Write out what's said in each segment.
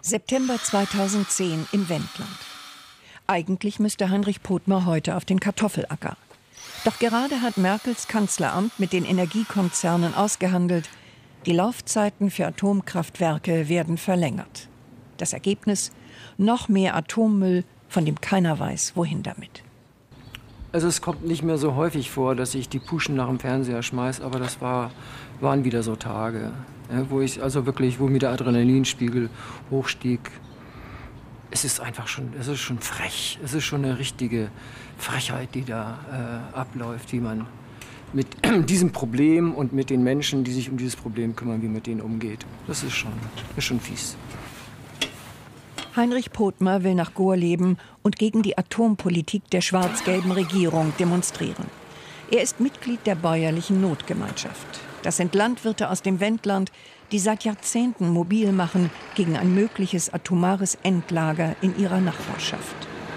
September 2010 im Wendland. Eigentlich müsste Heinrich Pothmer heute auf den Kartoffelacker. Doch gerade hat Merkels Kanzleramt mit den Energiekonzernen ausgehandelt, die Laufzeiten für Atomkraftwerke werden verlängert. Das Ergebnis: noch mehr Atommüll, von dem keiner weiß, wohin damit. Also es kommt nicht mehr so häufig vor, dass ich die Puschen nach dem Fernseher schmeiß, aber das waren wieder so Tage, ja, wo mir der Adrenalinspiegel hochstieg. Es ist schon frech. Es ist schon eine richtige Frechheit, die da abläuft, wie man mit diesem Problem und mit den Menschen, die sich um dieses Problem kümmern, wie mit denen umgeht. Das ist schon fies. Heinrich Pothmer will nach Gorleben und gegen die Atompolitik der schwarz-gelben Regierung demonstrieren. Er ist Mitglied der bäuerlichen Notgemeinschaft. Das sind Landwirte aus dem Wendland, die seit Jahrzehnten mobil machen gegen ein mögliches atomares Endlager in ihrer Nachbarschaft.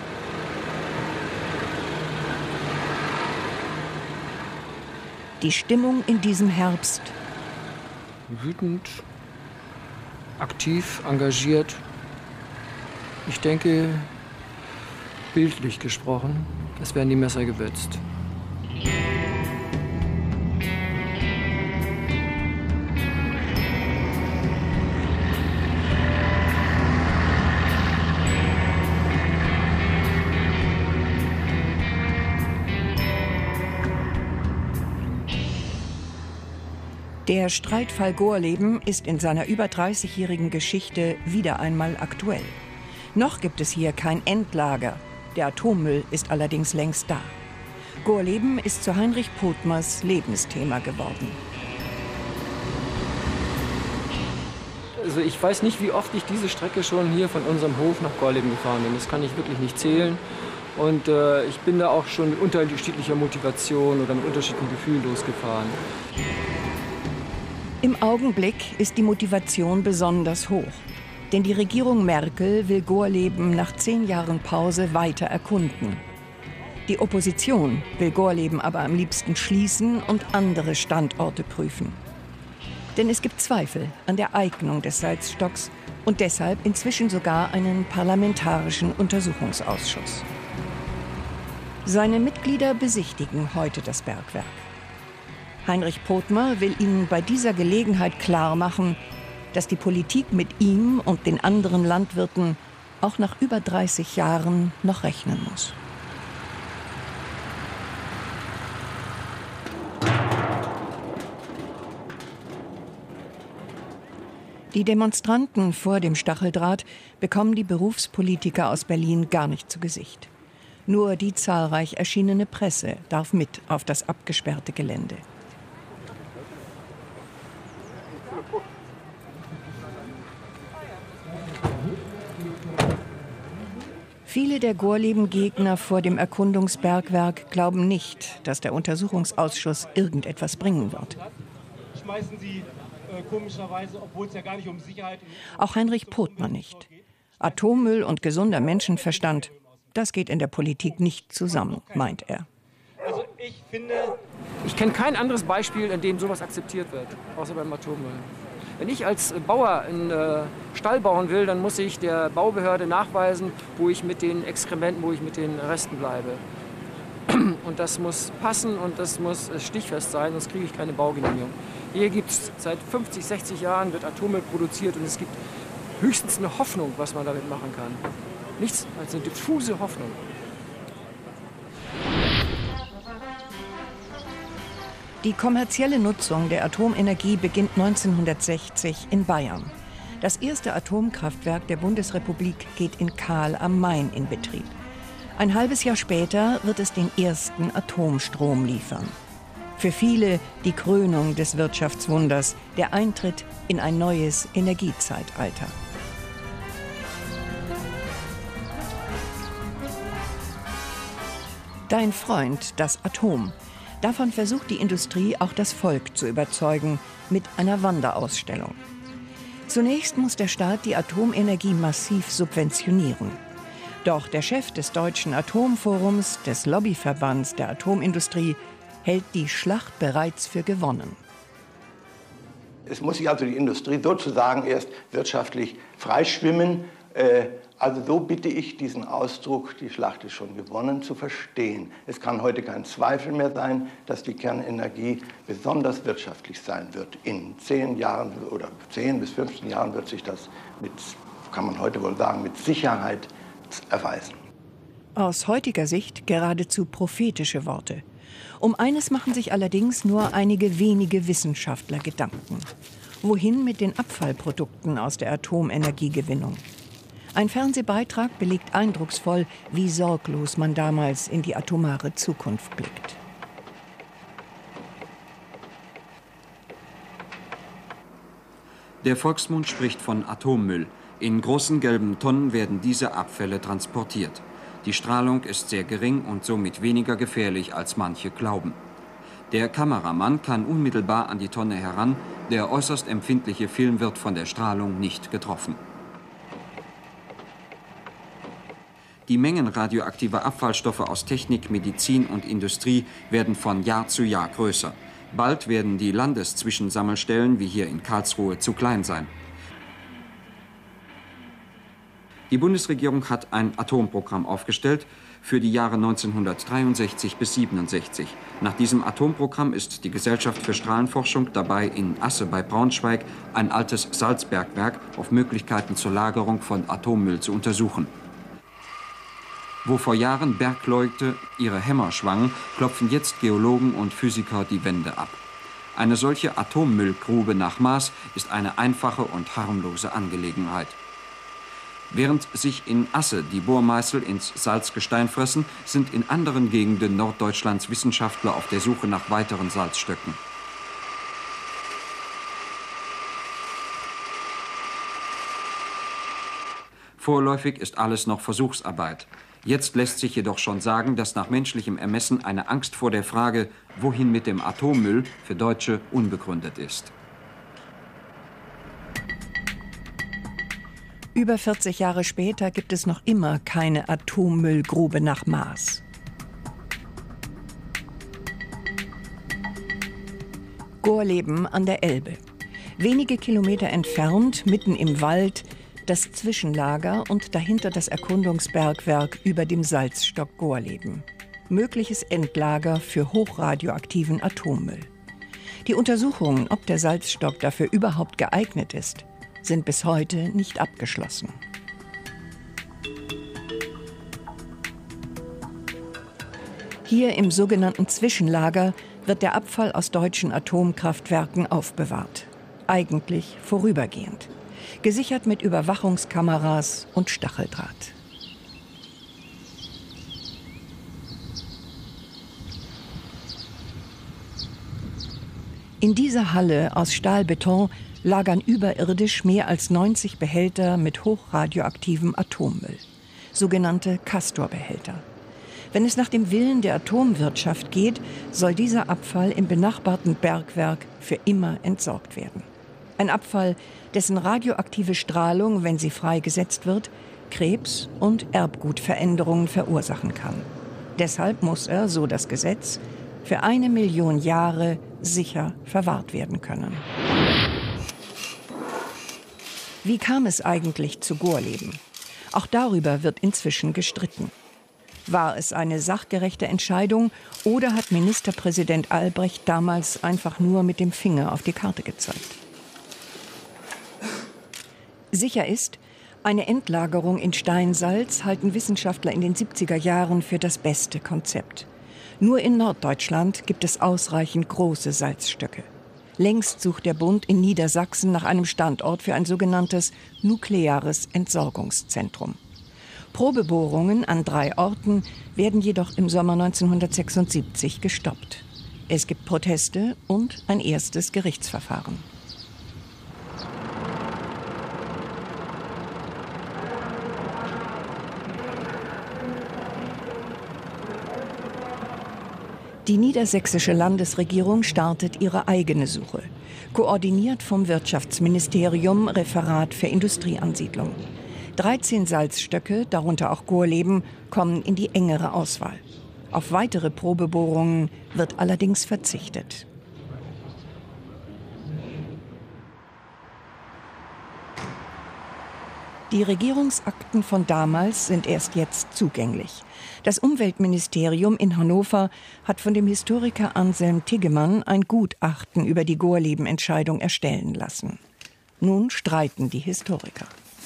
Die Stimmung in diesem Herbst: wütend, aktiv, engagiert. Ich denke, bildlich gesprochen, es werden die Messer gewetzt. Der Streitfall Gorleben ist in seiner über 30-jährigen Geschichte wieder einmal aktuell. Noch gibt es hier kein Endlager. Der Atommüll ist allerdings längst da. Gorleben ist zu Heinrich Pothmers Lebensthema geworden. Also ich weiß nicht, wie oft ich diese Strecke schon hier von unserem Hof nach Gorleben gefahren bin. Das kann ich wirklich nicht zählen. Und ich bin da auch schon mit unterschiedlicher Motivation oder mit unterschiedlichen Gefühlen losgefahren. Im Augenblick ist die Motivation besonders hoch. Denn die Regierung Merkel will Gorleben nach 10 Jahren Pause weiter erkunden. Die Opposition will Gorleben aber am liebsten schließen und andere Standorte prüfen. Denn es gibt Zweifel an der Eignung des Salzstocks und deshalb inzwischen sogar einen parlamentarischen Untersuchungsausschuss. Seine Mitglieder besichtigen heute das Bergwerk. Heinrich Pothmer will ihnen bei dieser Gelegenheit klarmachen, dass die Politik mit ihm und den anderen Landwirten auch nach über 30 Jahren noch rechnen muss. Die Demonstranten vor dem Stacheldraht bekommen die Berufspolitiker aus Berlin gar nicht zu Gesicht. Nur die zahlreich erschienene Presse darf mit auf das abgesperrte Gelände. Viele der Gorleben-Gegner vor dem Erkundungsbergwerk glauben nicht, dass der Untersuchungsausschuss irgendetwas bringen wird. Schmeißen Sie komischerweise, obwohl es ja gar nicht um Sicherheit. Auch Heinrich Pothmer nicht. Atommüll und gesunder Menschenverstand, das geht in der Politik nicht zusammen, meint er. Also ich kenne kein anderes Beispiel, in dem sowas akzeptiert wird, außer beim Atommüll. Wenn ich als Bauer einen Stall bauen will, dann muss ich der Baubehörde nachweisen, wo ich mit den Exkrementen, wo ich mit den Resten bleibe. Und das muss passen und das muss stichfest sein, sonst kriege ich keine Baugenehmigung. Hier gibt es seit 50, 60 Jahren wird Atommüll produziert und es gibt höchstens eine Hoffnung, was man damit machen kann. Nichts als eine diffuse Hoffnung. Die kommerzielle Nutzung der Atomenergie beginnt 1960 in Bayern. Das erste Atomkraftwerk der Bundesrepublik geht in Kahl am Main in Betrieb. Ein halbes Jahr später wird es den ersten Atomstrom liefern. Für viele die Krönung des Wirtschaftswunders, der Eintritt in ein neues Energiezeitalter. Dein Freund, das Atom. Davon versucht die Industrie auch das Volk zu überzeugen mit einer Wanderausstellung. Zunächst muss der Staat die Atomenergie massiv subventionieren. Doch der Chef des Deutschen Atomforums, des Lobbyverbands der Atomindustrie, hält die Schlacht bereits für gewonnen. Es muss sich also die Industrie sozusagen erst wirtschaftlich freischwimmen. Also so bitte ich, diesen Ausdruck, die Schlacht ist schon gewonnen, zu verstehen. Es kann heute kein Zweifel mehr sein, dass die Kernenergie besonders wirtschaftlich sein wird. In 10 Jahren oder 10 bis 15 Jahren wird sich das kann man heute wohl sagen, mit Sicherheit erweisen. Aus heutiger Sicht geradezu prophetische Worte. Um eines machen sich allerdings nur einige wenige Wissenschaftler Gedanken. Wohin mit den Abfallprodukten aus der Atomenergiegewinnung? Ein Fernsehbeitrag belegt eindrucksvoll, wie sorglos man damals in die atomare Zukunft blickt. Der Volksmund spricht von Atommüll. In großen gelben Tonnen werden diese Abfälle transportiert. Die Strahlung ist sehr gering und somit weniger gefährlich, als manche glauben. Der Kameramann kann unmittelbar an die Tonne heran, der äußerst empfindliche Film wird von der Strahlung nicht getroffen. Die Mengen radioaktiver Abfallstoffe aus Technik, Medizin und Industrie werden von Jahr zu Jahr größer. Bald werden die Landeszwischensammelstellen, wie hier in Karlsruhe, zu klein sein. Die Bundesregierung hat ein Atomprogramm aufgestellt für die Jahre 1963 bis 1967. Nach diesem Atomprogramm ist die Gesellschaft für Strahlenforschung dabei, in Asse bei Braunschweig ein altes Salzbergwerk auf Möglichkeiten zur Lagerung von Atommüll zu untersuchen. Wo vor Jahren Bergleute ihre Hämmer schwangen, klopfen jetzt Geologen und Physiker die Wände ab. Eine solche Atommüllgrube nach Maß ist eine einfache und harmlose Angelegenheit. Während sich in Asse die Bohrmeißel ins Salzgestein fressen, sind in anderen Gegenden Norddeutschlands Wissenschaftler auf der Suche nach weiteren Salzstöcken. Vorläufig ist alles noch Versuchsarbeit. Jetzt lässt sich jedoch schon sagen, dass nach menschlichem Ermessen eine Angst vor der Frage, wohin mit dem Atommüll, für Deutsche unbegründet ist. Über 40 Jahre später gibt es noch immer keine Atommüllgrube nach Maß. Gorleben an der Elbe. Wenige Kilometer entfernt, mitten im Wald, das Zwischenlager und dahinter das Erkundungsbergwerk über dem Salzstock Gorleben. Mögliches Endlager für hochradioaktiven Atommüll. Die Untersuchungen, ob der Salzstock dafür überhaupt geeignet ist, sind bis heute nicht abgeschlossen. Hier im sogenannten Zwischenlager wird der Abfall aus deutschen Atomkraftwerken aufbewahrt. Eigentlich vorübergehend. Gesichert mit Überwachungskameras und Stacheldraht. In dieser Halle aus Stahlbeton lagern überirdisch mehr als 90 Behälter mit hochradioaktivem Atommüll, sogenannte Castor-Behälter. Wenn es nach dem Willen der Atomwirtschaft geht, soll dieser Abfall im benachbarten Bergwerk für immer entsorgt werden. Ein Abfall, dessen radioaktive Strahlung, wenn sie freigesetzt wird, Krebs- und Erbgutveränderungen verursachen kann. Deshalb muss er, so das Gesetz, für 1 Million Jahre sicher verwahrt werden können. Wie kam es eigentlich zu Gorleben? Auch darüber wird inzwischen gestritten. War es eine sachgerechte Entscheidung oder hat Ministerpräsident Albrecht damals einfach nur mit dem Finger auf die Karte gezeigt? Sicher ist, eine Endlagerung in Steinsalz halten Wissenschaftler in den 70er Jahren für das beste Konzept. Nur in Norddeutschland gibt es ausreichend große Salzstöcke. Längst sucht der Bund in Niedersachsen nach einem Standort für ein sogenanntes nukleares Entsorgungszentrum. Probebohrungen an 3 Orten werden jedoch im Sommer 1976 gestoppt. Es gibt Proteste und ein erstes Gerichtsverfahren. Die niedersächsische Landesregierung startet ihre eigene Suche, koordiniert vom Wirtschaftsministerium Referat für Industrieansiedlung. 13 Salzstöcke, darunter auch Gorleben, kommen in die engere Auswahl. Auf weitere Probebohrungen wird allerdings verzichtet. Die Regierungsakten von damals sind erst jetzt zugänglich. Das Umweltministerium in Hannover hat von dem Historiker Anselm Tiggemann ein Gutachten über die Gorleben-Entscheidung erstellen lassen. Nun streiten die Historiker.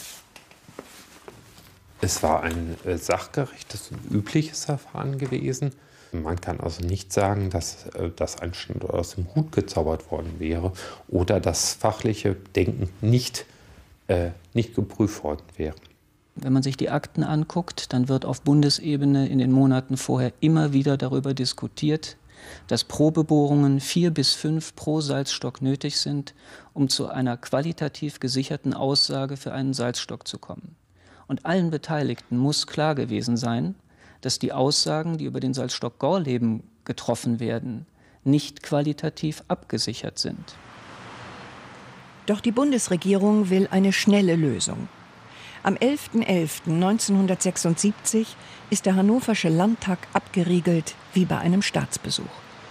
Es war ein sachgerechtes und übliches Verfahren gewesen. Man kann also nicht sagen, dass ein Standort aus dem Hut gezaubert worden wäre oder das fachliche Denken nicht geprüft worden wäre. Wenn man sich die Akten anguckt, dann wird auf Bundesebene in den Monaten vorher immer wieder darüber diskutiert, dass Probebohrungen 4 bis 5 pro Salzstock nötig sind, um zu einer qualitativ gesicherten Aussage für einen Salzstock zu kommen. Und allen Beteiligten muss klar gewesen sein, dass die Aussagen, die über den Salzstock Gorleben getroffen werden, nicht qualitativ abgesichert sind. Doch die Bundesregierung will eine schnelle Lösung. Am 11.11.1976 ist der Hannoversche Landtag abgeriegelt wie bei einem Staatsbesuch.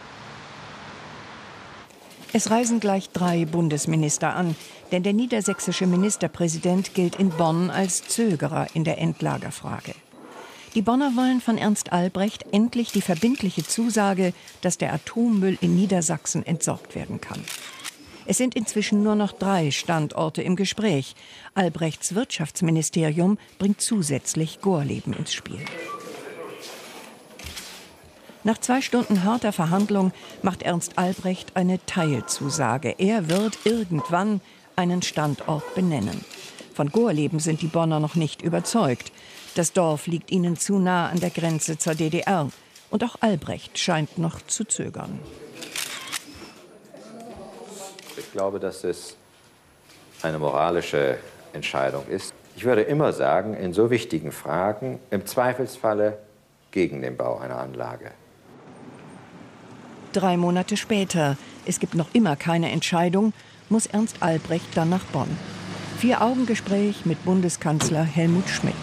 Es reisen gleich 3 Bundesminister an, denn der niedersächsische Ministerpräsident gilt in Bonn als Zögerer in der Endlagerfrage. Die Bonner wollen von Ernst Albrecht endlich die verbindliche Zusage, dass der Atommüll in Niedersachsen entsorgt werden kann. Es sind inzwischen nur noch 3 Standorte im Gespräch. Albrechts Wirtschaftsministerium bringt zusätzlich Gorleben ins Spiel. Nach 2 Stunden harter Verhandlung macht Ernst Albrecht eine Teilzusage. Er wird irgendwann einen Standort benennen. Von Gorleben sind die Bonner noch nicht überzeugt. Das Dorf liegt ihnen zu nah an der Grenze zur DDR. Und auch Albrecht scheint noch zu zögern. Ich glaube, dass es eine moralische Entscheidung ist. Ich würde immer sagen, in so wichtigen Fragen im Zweifelsfalle gegen den Bau einer Anlage. 3 Monate später, es gibt noch immer keine Entscheidung, muss Ernst Albrecht dann nach Bonn. 4-Augen-Gespräch mit Bundeskanzler Helmut Schmidt.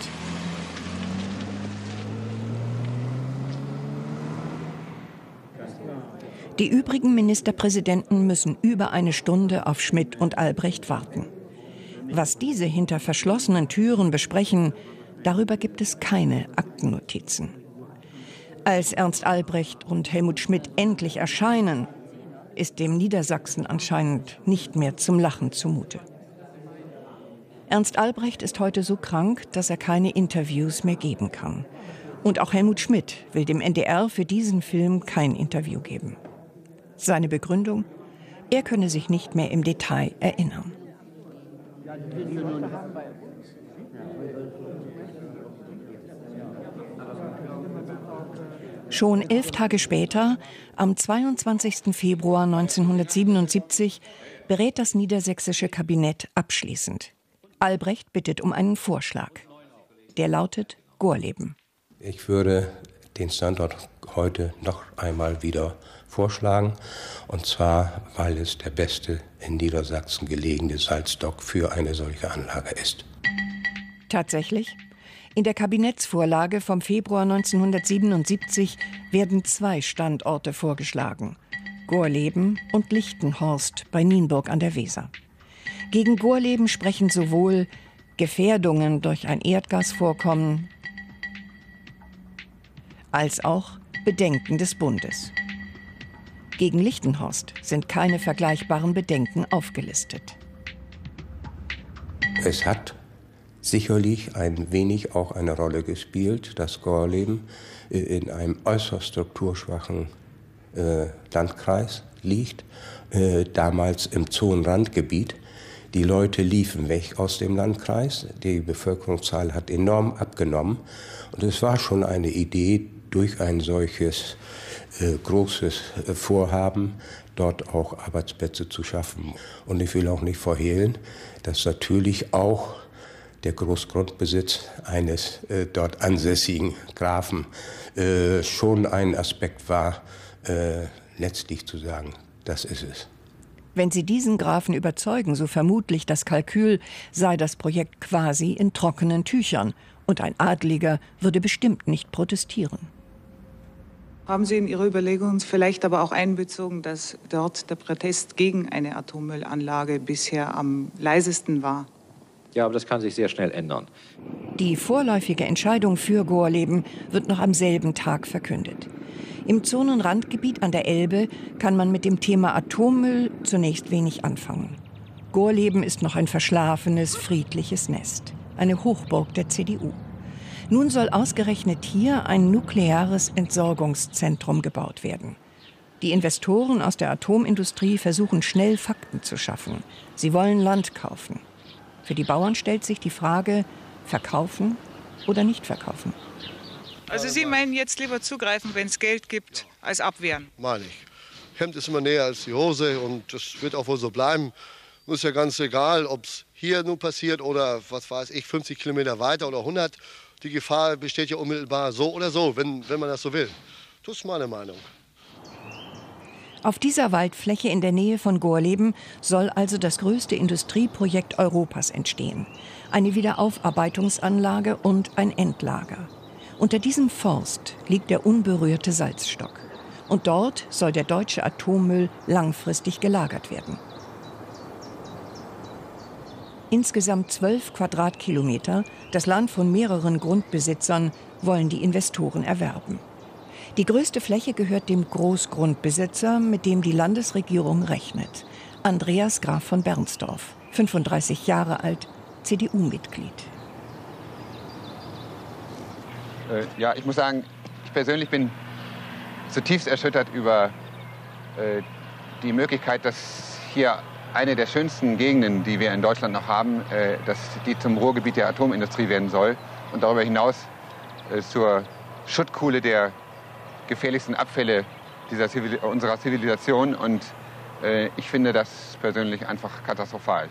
Die übrigen Ministerpräsidenten müssen über eine Stunde auf Schmidt und Albrecht warten. Was diese hinter verschlossenen Türen besprechen, darüber gibt es keine Aktennotizen. Als Ernst Albrecht und Helmut Schmidt endlich erscheinen, ist dem Niedersachsen anscheinend nicht mehr zum Lachen zumute. Ernst Albrecht ist heute so krank, dass er keine Interviews mehr geben kann. Und auch Helmut Schmidt will dem NDR für diesen Film kein Interview geben. Seine Begründung? Er könne sich nicht mehr im Detail erinnern. Schon 11 Tage später, am 22. Februar 1977, berät das niedersächsische Kabinett abschließend. Albrecht bittet um einen Vorschlag. Der lautet Gorleben. Ich würde den Standort heute noch einmal wieder vorschlagen, und zwar, weil es der beste in Niedersachsen gelegene Salzstock für eine solche Anlage ist. Tatsächlich? In der Kabinettsvorlage vom Februar 1977 werden 2 Standorte vorgeschlagen: Gorleben und Lichtenhorst bei Nienburg an der Weser. Gegen Gorleben sprechen sowohl Gefährdungen durch ein Erdgasvorkommen als auch Bedenken des Bundes. Gegen Lichtenhorst sind keine vergleichbaren Bedenken aufgelistet. Es hat sicherlich ein wenig auch eine Rolle gespielt, dass Gorleben in einem äußerst strukturschwachen Landkreis liegt, damals im Zonenrandgebiet. Die Leute liefen weg aus dem Landkreis, die Bevölkerungszahl hat enorm abgenommen und es war schon eine Idee, durch ein solches großes Vorhaben dort auch Arbeitsplätze zu schaffen. Und ich will auch nicht verhehlen, dass natürlich auch der Großgrundbesitz eines dort ansässigen Grafen schon ein Aspekt war, letztlich zu sagen, das ist es. Wenn Sie diesen Grafen überzeugen, so vermutlich das Kalkül, sei das Projekt quasi in trockenen Tüchern und ein Adliger würde bestimmt nicht protestieren. Haben Sie in Ihre Überlegungen vielleicht aber auch einbezogen, dass dort der Protest gegen eine Atommüllanlage bisher am leisesten war? Ja, aber das kann sich sehr schnell ändern. Die vorläufige Entscheidung für Gorleben wird noch am selben Tag verkündet. Im Zonenrandgebiet an der Elbe kann man mit dem Thema Atommüll zunächst wenig anfangen. Gorleben ist noch ein verschlafenes, friedliches Nest, eine Hochburg der CDU. Nun soll ausgerechnet hier ein nukleares Entsorgungszentrum gebaut werden. Die Investoren aus der Atomindustrie versuchen schnell Fakten zu schaffen. Sie wollen Land kaufen. Für die Bauern stellt sich die Frage, verkaufen oder nicht verkaufen. Also Sie meinen jetzt lieber zugreifen, wenn es Geld gibt, als abwehren? Meine ich. Hemd ist immer näher als die Hose und das wird auch wohl so bleiben. Ist ja ganz egal, ob es hier nun passiert oder, was weiß ich, 50 Kilometer weiter oder 100. Die Gefahr besteht ja unmittelbar so oder so, wenn man das so will. Das ist meine Meinung. Auf dieser Waldfläche in der Nähe von Gorleben soll also das größte Industrieprojekt Europas entstehen. Eine Wiederaufarbeitungsanlage und ein Endlager. Unter diesem Forst liegt der unberührte Salzstock. Und dort soll der deutsche Atommüll langfristig gelagert werden. Insgesamt 12 Quadratkilometer, das Land von mehreren Grundbesitzern, wollen die Investoren erwerben. Die größte Fläche gehört dem Großgrundbesitzer, mit dem die Landesregierung rechnet. Andreas Graf von Bernsdorf, 35 Jahre alt, CDU-Mitglied. Ja, ich muss sagen, ich persönlich bin zutiefst erschüttert über die Möglichkeit, dass hier eine der schönsten Gegenden, die wir in Deutschland noch haben, dass die zum Ruhrgebiet der Atomindustrie werden soll und darüber hinaus zur Schuttkuhle der gefährlichsten Abfälle unserer Zivilisation. Und ich finde das persönlich einfach katastrophal.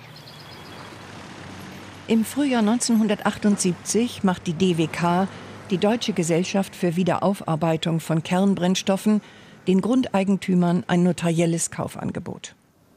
Im Frühjahr 1978 macht die DWK, die Deutsche Gesellschaft für Wiederaufarbeitung von Kernbrennstoffen, den Grundeigentümern ein notarielles Kaufangebot.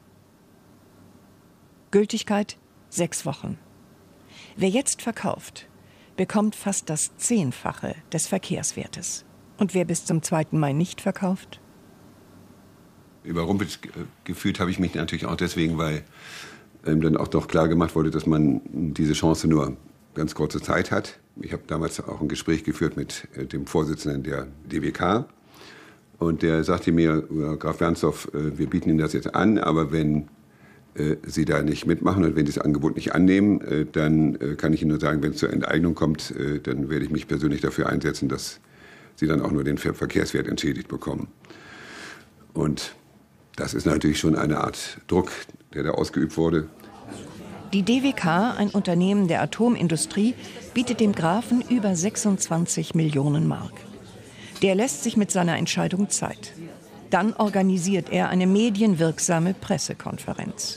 Gültigkeit 6 Wochen. Wer jetzt verkauft, bekommt fast das 10-fache des Verkehrswertes. Und wer bis zum 2. Mai nicht verkauft? Überrumpelt gefühlt habe ich mich natürlich auch deswegen, weil dann auch doch klar gemacht wurde, dass man diese Chance nur ganz kurze Zeit hat. Ich habe damals auch ein Gespräch geführt mit dem Vorsitzenden der DWK. Und der sagte mir, Graf Bernsdorf, wir bieten Ihnen das jetzt an, aber wenn Sie da nicht mitmachen und wenn Sie das Angebot nicht annehmen, dann kann ich Ihnen nur sagen, wenn es zur Enteignung kommt, dann werde ich mich persönlich dafür einsetzen, dass Sie dann auch nur den Verkehrswert entschädigt bekommen. Und das ist natürlich schon eine Art Druck, der da ausgeübt wurde. Die DWK, ein Unternehmen der Atomindustrie, bietet dem Grafen über 26 Millionen Mark. Der lässt sich mit seiner Entscheidung Zeit. Dann organisiert er eine medienwirksame Pressekonferenz.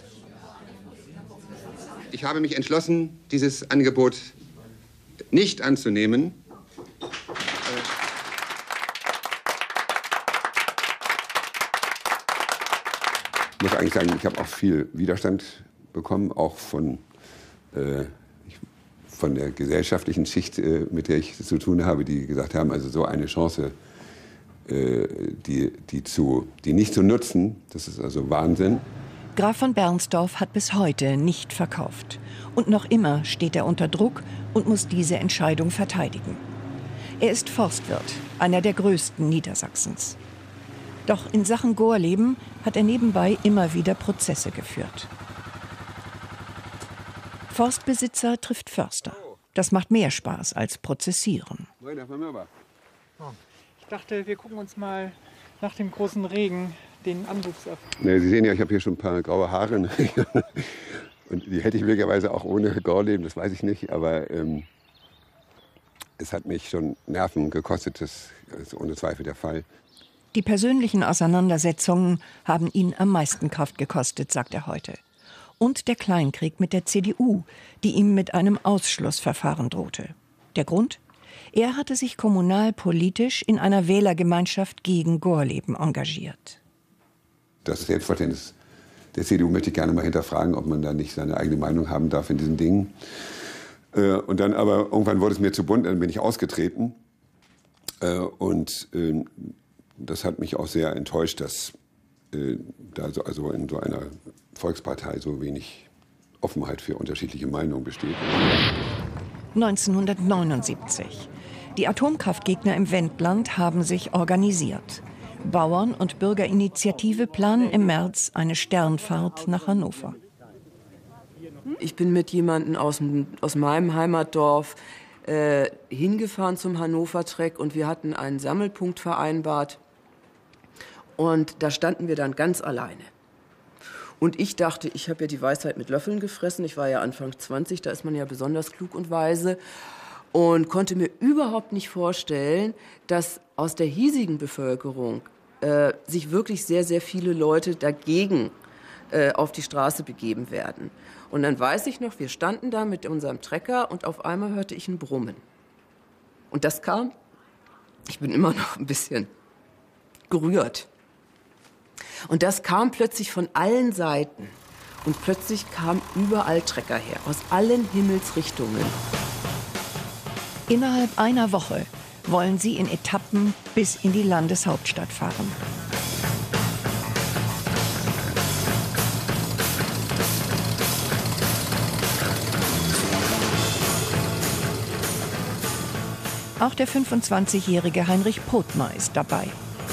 Ich habe mich entschlossen, dieses Angebot nicht anzunehmen. Ich muss eigentlich sagen, ich habe auch viel Widerstand bekommen, auch von der gesellschaftlichen Schicht, mit der ich zu tun habe, die gesagt haben, also so eine Chance, die nicht zu nutzen, das ist also Wahnsinn. Graf von Bernsdorf hat bis heute nicht verkauft. Und noch immer steht er unter Druck und muss diese Entscheidung verteidigen. Er ist Forstwirt, einer der größten Niedersachsens. Doch in Sachen Gorleben hat er nebenbei immer wieder Prozesse geführt. Forstbesitzer trifft Förster. Das macht mehr Spaß als Prozessieren. Ich dachte, wir gucken uns mal nach dem großen Regen den Anwuchs ab. Ne, Sie sehen ja, ich habe hier schon ein paar graue Haare. Und die hätte ich möglicherweise auch ohne Gorleben, das weiß ich nicht. Aber es hat mich schon Nerven gekostet, das ist ohne Zweifel der Fall. Die persönlichen Auseinandersetzungen haben ihn am meisten Kraft gekostet, sagt er heute. Und der Kleinkrieg mit der CDU, die ihm mit einem Ausschlussverfahren drohte. Der Grund? Er hatte sich kommunalpolitisch in einer Wählergemeinschaft gegen Gorleben engagiert. Das Selbstverständnis der CDU möchte ich gerne mal hinterfragen, ob man da nicht seine eigene Meinung haben darf in diesen Dingen. Und dann aber irgendwann wurde es mir zu bunt, dann bin ich ausgetreten. Und das hat mich auch sehr enttäuscht, dass da also in so einer Volkspartei so wenig Offenheit für unterschiedliche Meinungen besteht. 1979. Die Atomkraftgegner im Wendland haben sich organisiert. Bauern- und Bürgerinitiative planen im März eine Sternfahrt nach Hannover. Ich bin mit jemandem aus meinem Heimatdorf hingefahren zum Hannover-Treck und wir hatten einen Sammelpunkt vereinbart. Und da standen wir dann ganz alleine. Und ich dachte, ich habe ja die Weisheit mit Löffeln gefressen. Ich war ja Anfang 20, da ist man ja besonders klug und weise. Und konnte mir überhaupt nicht vorstellen, dass aus der hiesigen Bevölkerung sich wirklich sehr, sehr viele Leute dagegen auf die Straße begeben werden. Und dann weiß ich noch, wir standen da mit unserem Trecker und auf einmal hörte ich ein Brummen. Und das kam, ich bin immer noch ein bisschen gerührt. Und das kam plötzlich von allen Seiten. Und plötzlich kamen überall Trecker her, aus allen Himmelsrichtungen. Innerhalb einer Woche wollen sie in Etappen bis in die Landeshauptstadt fahren. Auch der 25-jährige Heinrich Pothmer ist dabei.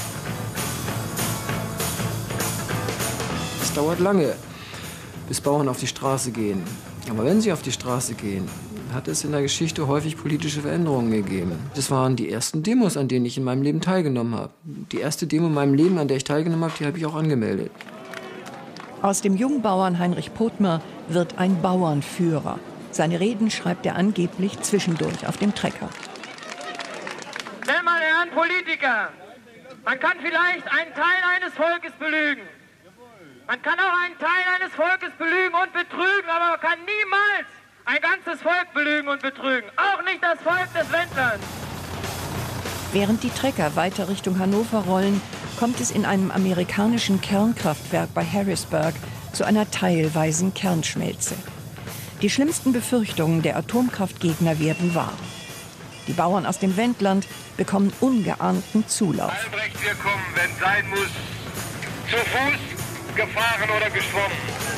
Es dauert lange, bis Bauern auf die Straße gehen. Aber wenn sie auf die Straße gehen, hat es in der Geschichte häufig politische Veränderungen gegeben. Das waren die ersten Demos, an denen ich in meinem Leben teilgenommen habe. Die erste Demo in meinem Leben, an der ich teilgenommen habe, die habe ich auch angemeldet. Aus dem Jungbauern Heinrich Pothmer wird ein Bauernführer. Seine Reden schreibt er angeblich zwischendurch auf dem Trecker. Meine Herren Politiker, man kann vielleicht einen Teil eines Volkes belügen. Man kann auch einen Teil eines Volkes belügen und betrügen, aber man kann niemals ein ganzes Volk belügen und betrügen. Auch nicht das Volk des Wendlands. Während die Trecker weiter Richtung Hannover rollen, kommt es in einem amerikanischen Kernkraftwerk bei Harrisburg zu einer teilweisen Kernschmelze. Die schlimmsten Befürchtungen der Atomkraftgegner werden wahr. Die Bauern aus dem Wendland bekommen ungeahnten Zulauf. Albrecht, wir kommen, wenn sein muss, zu Fuß, gefahren oder geschwommen.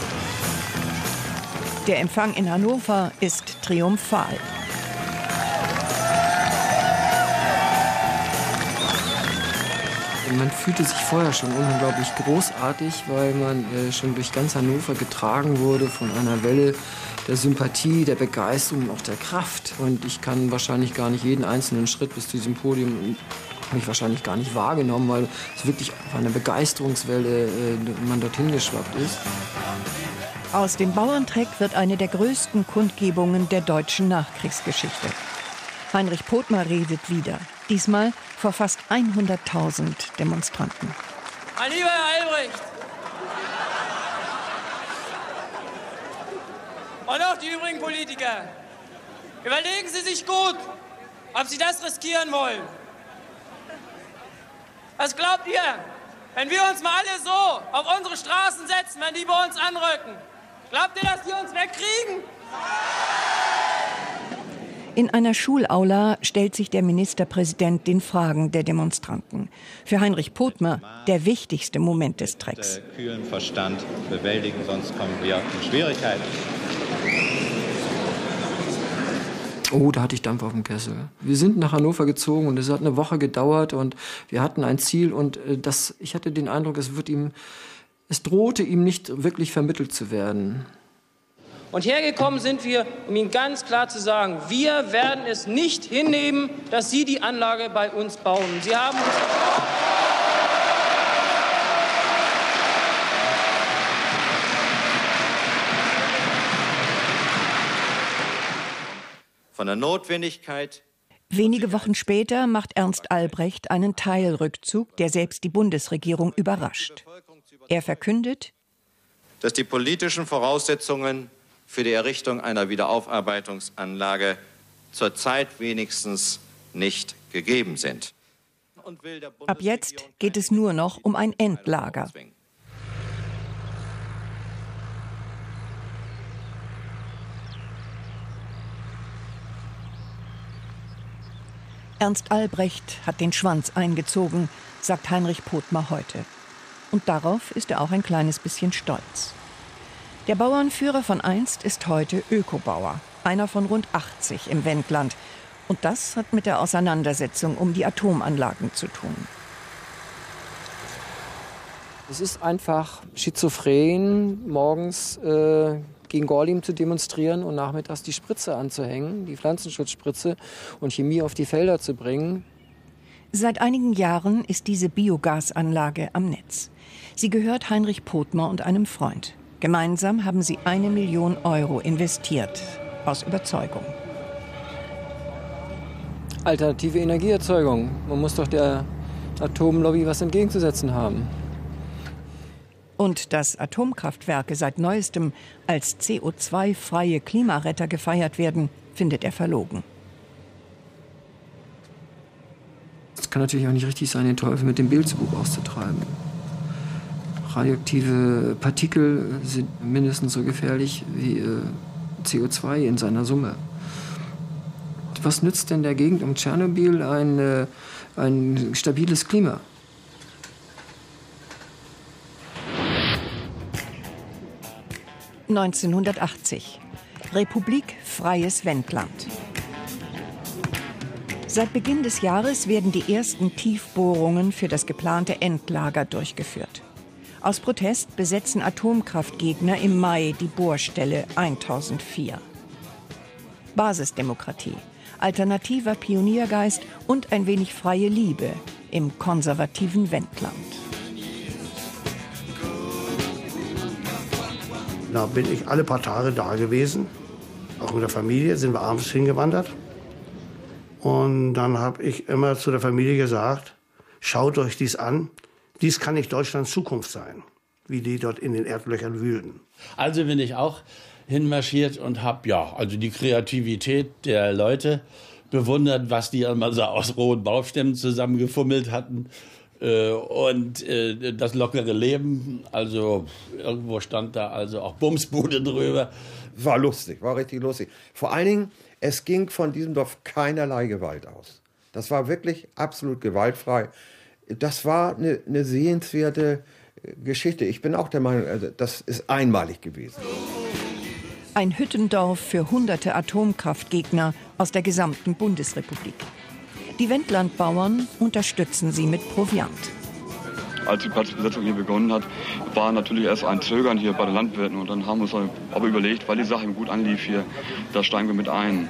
Der Empfang in Hannover ist triumphal. Man fühlte sich vorher schon unglaublich großartig, weil man schon durch ganz Hannover getragen wurde von einer Welle der Sympathie, der Begeisterung, auch der Kraft. Und ich kann wahrscheinlich gar nicht jeden einzelnen Schritt bis zu diesem Podium habe ich wahrscheinlich gar nicht wahrgenommen, weil es wirklich auf eine Begeisterungswelle man dorthin geschwappt ist. Aus dem Bauerntreck wird eine der größten Kundgebungen der deutschen Nachkriegsgeschichte. Heinrich Pothmer redet wieder, diesmal vor fast 100.000 Demonstranten. Mein lieber Herr Albrecht, und auch die übrigen Politiker, überlegen Sie sich gut, ob Sie das riskieren wollen. Was glaubt ihr, wenn wir uns mal alle so auf unsere Straßen setzen, wenn die bei uns anrücken? Glaubt ihr, dass die uns wegkriegen? In einer Schulaula stellt sich der Ministerpräsident den Fragen der Demonstranten. Für Heinrich Pothmer der wichtigste Moment des Trecks. Kühlen Verstand bewältigen, sonst kommen wir in Schwierigkeiten. Oh, da hatte ich Dampf auf dem Kessel. Wir sind nach Hannover gezogen und es hat eine Woche gedauert und wir hatten ein Ziel und ich hatte den Eindruck, es drohte ihm nicht wirklich vermittelt zu werden. Und hergekommen sind wir, um Ihnen ganz klar zu sagen, wir werden es nicht hinnehmen, dass Sie die Anlage bei uns bauen. Sie haben uns von der Notwendigkeit. Wenige Wochen später macht Ernst Albrecht einen Teilrückzug, der selbst die Bundesregierung überrascht. Er verkündet, dass die politischen Voraussetzungen für die Errichtung einer Wiederaufarbeitungsanlage zurzeit wenigstens nicht gegeben sind. Ab jetzt geht es nur noch um ein Endlager. Ernst Albrecht hat den Schwanz eingezogen, sagt Heinrich Pothmer heute. Und darauf ist er auch ein kleines bisschen stolz. Der Bauernführer von einst ist heute Ökobauer, einer von rund 80 im Wendland. Und das hat mit der Auseinandersetzung um die Atomanlagen zu tun. Es ist einfach schizophren, morgens gegen Gorleben zu demonstrieren und nachmittags die Spritze anzuhängen, die Pflanzenschutzspritze, und Chemie auf die Felder zu bringen. Seit einigen Jahren ist diese Biogasanlage am Netz. Sie gehört Heinrich Pothmer und einem Freund. Gemeinsam haben sie 1 Million Euro investiert, aus Überzeugung. Alternative Energieerzeugung. Man muss doch der Atomlobby was entgegenzusetzen haben. Und dass Atomkraftwerke seit neuestem als CO2-freie Klimaretter gefeiert werden, findet er verlogen. Es kann natürlich auch nicht richtig sein, den Teufel mit dem Beelzebub auszutreiben. Radioaktive Partikel sind mindestens so gefährlich wie CO2 in seiner Summe. Was nützt denn der Gegend um Tschernobyl ein stabiles Klima? (1980) Republik Freies Wendland. Seit Beginn des Jahres werden die ersten Tiefbohrungen für das geplante Endlager durchgeführt. Aus Protest besetzen Atomkraftgegner im Mai die Bohrstelle 1004. Basisdemokratie, alternativer Pioniergeist und ein wenig freie Liebe im konservativen Wendland. Da bin ich alle paar Tage da gewesen, auch mit der Familie, sind wir abends hingewandert. Und dann habe ich immer zu der Familie gesagt, schaut euch dies an, dies kann nicht Deutschlands Zukunft sein, wie die dort in den Erdlöchern wühlten. Also bin ich auch hinmarschiert und habe also die Kreativität der Leute bewundert, was die immer so aus rohen Baustämmen zusammengefummelt hatten. Und das lockere Leben, also irgendwo stand da also auch Bumsbude drüber. War lustig, war richtig lustig. Vor allen Dingen, es ging von diesem Dorf keinerlei Gewalt aus. Das war wirklich absolut gewaltfrei. Das war eine sehenswerte Geschichte. Ich bin auch der Meinung, also das ist einmalig gewesen. Ein Hüttendorf für hunderte Atomkraftgegner aus der gesamten Bundesrepublik. Die Wendlandbauern unterstützen sie mit Proviant. Als die Platzbesetzung hier begonnen hat, war natürlich erst ein Zögern hier bei den Landwirten. Und dann haben wir uns aber überlegt, weil die Sache gut anlief hier, da steigen wir mit ein.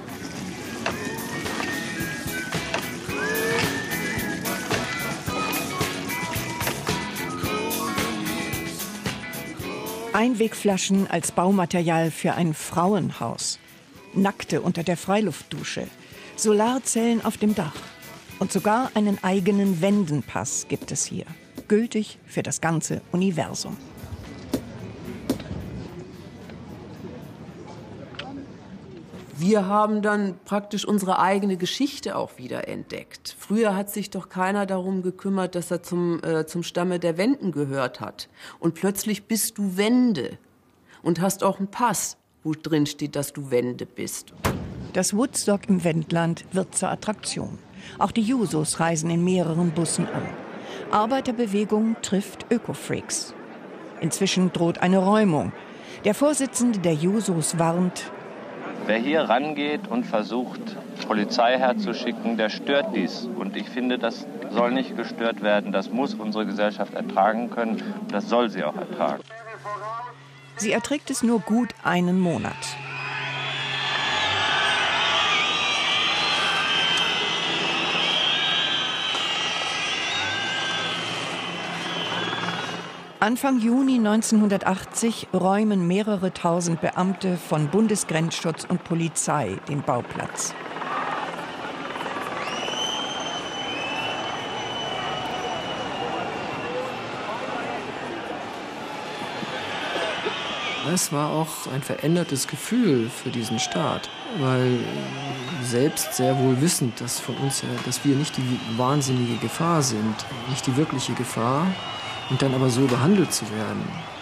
Einwegflaschen als Baumaterial für ein Frauenhaus. Nackte unter der Freiluftdusche. Solarzellen auf dem Dach. Und sogar einen eigenen Wendenpass gibt es hier. Gültig für das ganze Universum. Wir haben dann praktisch unsere eigene Geschichte auch wieder entdeckt. Früher hat sich doch keiner darum gekümmert, dass er zum Stamme der Wenden gehört hat. Und plötzlich bist du Wende und hast auch einen Pass, wo drin steht, dass du Wende bist. Das Woodstock im Wendland wird zur Attraktion. Auch die Jusos reisen in mehreren Bussen an. Arbeiterbewegung trifft Ökofreaks. Inzwischen droht eine Räumung. Der Vorsitzende der Jusos warnt: Wer hier rangeht und versucht, Polizei herzuschicken, der stört dies. Und ich finde, das soll nicht gestört werden. Das muss unsere Gesellschaft ertragen können. Und das soll sie auch ertragen. Sie erträgt es nur gut einen Monat. Anfang Juni 1980 räumen mehrere tausend Beamte von Bundesgrenzschutz und Polizei den Bauplatz. Es war auch ein verändertes Gefühl für diesen Staat, weil selbst sehr wohl wissend, dass wir nicht die wahnsinnige Gefahr sind, nicht die wirkliche Gefahr, und dann aber so behandelt zu werden.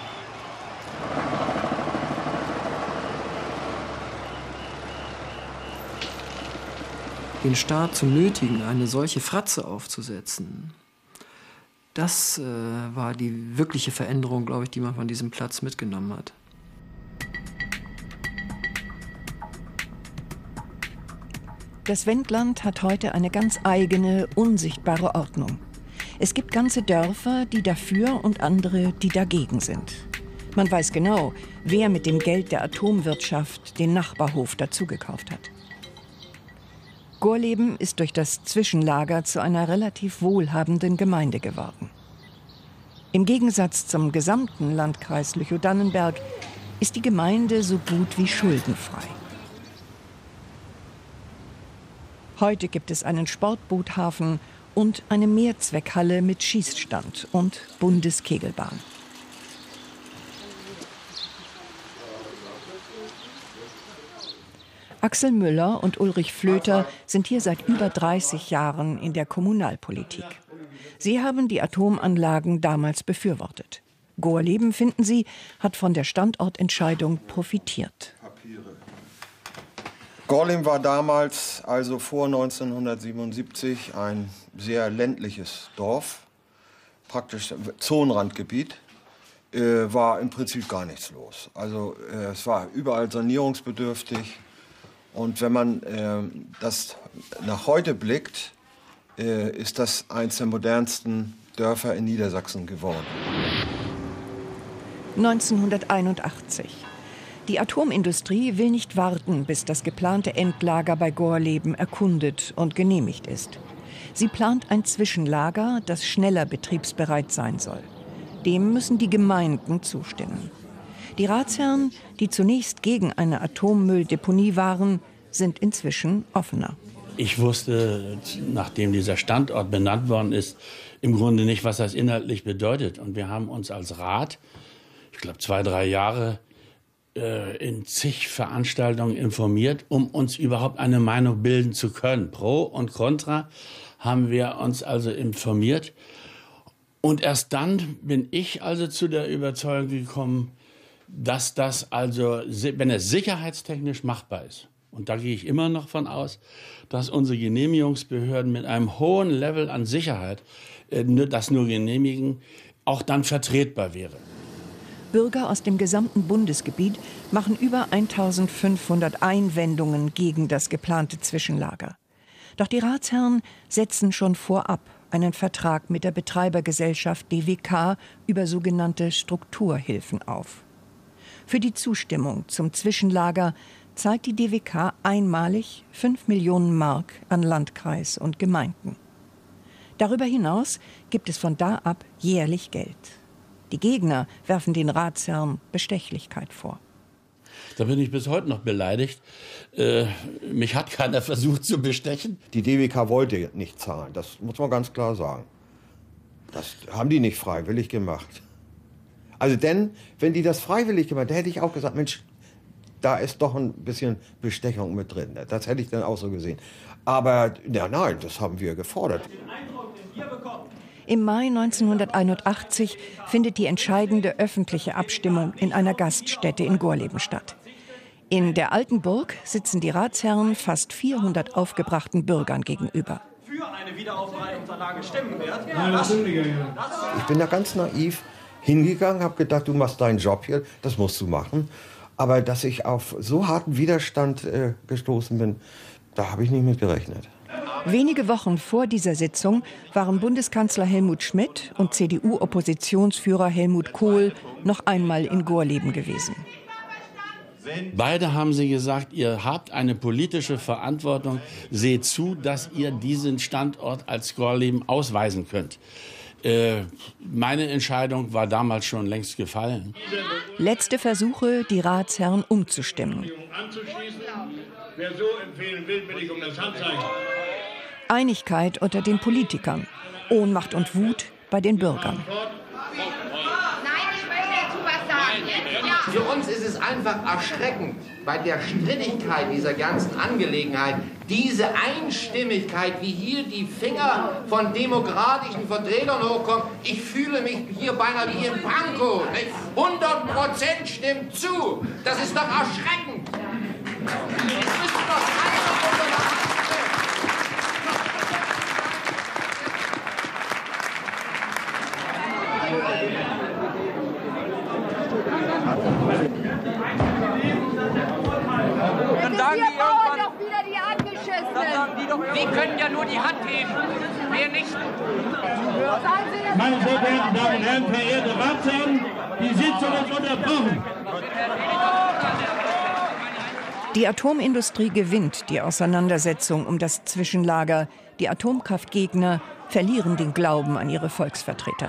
Den Staat zu nötigen, eine solche Fratze aufzusetzen, das war die wirkliche Veränderung, glaube ich, die man von diesem Platz mitgenommen hat. Das Wendland hat heute eine ganz eigene, unsichtbare Ordnung. Es gibt ganze Dörfer, die dafür und andere, die dagegen sind. Man weiß genau, wer mit dem Geld der Atomwirtschaft den Nachbarhof dazugekauft hat. Gorleben ist durch das Zwischenlager zu einer relativ wohlhabenden Gemeinde geworden. Im Gegensatz zum gesamten Landkreis Lüchow-Dannenberg ist die Gemeinde so gut wie schuldenfrei. Heute gibt es einen Sportboothafen und eine Mehrzweckhalle mit Schießstand und Bundeskegelbahn. Axel Müller und Ulrich Flöter sind hier seit über 30 Jahren in der Kommunalpolitik. Sie haben die Atomanlagen damals befürwortet. Gorleben, finden sie, hat von der Standortentscheidung profitiert. Gorleben war damals, also vor 1977, ein sehr ländliches Dorf, praktisch Zonenrandgebiet, war im Prinzip gar nichts los. Also es war überall sanierungsbedürftig. Und wenn man das nach heute blickt, ist das eines der modernsten Dörfer in Niedersachsen geworden. 1981. Die Atomindustrie will nicht warten, bis das geplante Endlager bei Gorleben erkundet und genehmigt ist. Sie plant ein Zwischenlager, das schneller betriebsbereit sein soll. Dem müssen die Gemeinden zustimmen. Die Ratsherren, die zunächst gegen eine Atommülldeponie waren, sind inzwischen offener. Ich wusste, nachdem dieser Standort benannt worden ist, im Grunde nicht, was das inhaltlich bedeutet. Und wir haben uns als Rat, ich glaube 2-3 Jahre, in zig Veranstaltungen informiert, um uns überhaupt eine Meinung bilden zu können. Pro und Contra haben wir uns also informiert. Und erst dann bin ich also zu der Überzeugung gekommen, dass das also, wenn es sicherheitstechnisch machbar ist, und da gehe ich immer noch von aus, dass unsere Genehmigungsbehörden mit einem hohen Level an Sicherheit das nur genehmigen, auch dann vertretbar wäre. Bürger aus dem gesamten Bundesgebiet machen über 1500 Einwendungen gegen das geplante Zwischenlager. Doch die Ratsherren setzen schon vorab einen Vertrag mit der Betreibergesellschaft DWK über sogenannte Strukturhilfen auf. Für die Zustimmung zum Zwischenlager zahlt die DWK einmalig 5 Millionen Mark an Landkreis und Gemeinden. Darüber hinaus gibt es von da ab jährlich Geld. Die Gegner werfen den Ratsherren Bestechlichkeit vor. Da bin ich bis heute noch beleidigt. Mich hat keiner versucht zu bestechen. Die DWK wollte nicht zahlen, das muss man ganz klar sagen. Das haben die nicht freiwillig gemacht. Also denn, wenn die das freiwillig gemacht hätten, hätte ich auch gesagt, Mensch, da ist doch ein bisschen Bestechung mit drin. Das hätte ich dann auch so gesehen. Aber ja, nein, das haben wir gefordert. Im Mai 1981 findet die entscheidende öffentliche Abstimmung in einer Gaststätte in Gorleben statt. In der alten Burg sitzen die Ratsherren fast 400 aufgebrachten Bürgern gegenüber. Für eine Wiederaufbereitungsanlage stimmen wird. Ich bin da ganz naiv hingegangen, habe gedacht, du machst deinen Job hier, das musst du machen. Aber dass ich auf so harten Widerstand gestoßen bin, da habe ich nicht mit gerechnet. Wenige Wochen vor dieser Sitzung waren Bundeskanzler Helmut Schmidt und CDU-Oppositionsführer Helmut Kohl noch einmal in Gorleben gewesen. Beide haben sie gesagt, ihr habt eine politische Verantwortung, seht zu, dass ihr diesen Standort als Gorleben ausweisen könnt. Meine Entscheidung war damals schon längst gefallen. Letzte Versuche, die Ratsherren umzustimmen. Wer so empfehlen will, bitte ich um das Handzeichen. Einigkeit unter den Politikern, Ohnmacht und Wut bei den Bürgern. Für uns ist es einfach erschreckend, bei der Strittigkeit dieser ganzen Angelegenheit, diese Einstimmigkeit, wie hier die Finger von demokratischen Vertretern hochkommen. Ich fühle mich hier beinahe wie im Pankow. 100% stimmt zu. Das ist doch erschreckend. Es müssen doch keiner unter der Hand. Dann sagen die irgendwann, doch wieder die Angeschissenen. Sie können ja nur die Hand heben, mehr nicht. Meine sehr verehrten Damen und Herren, verehrte Ratsherren, die Sitzung ist unterbrochen. Die Atomindustrie gewinnt die Auseinandersetzung um das Zwischenlager. Die Atomkraftgegner verlieren den Glauben an ihre Volksvertreter.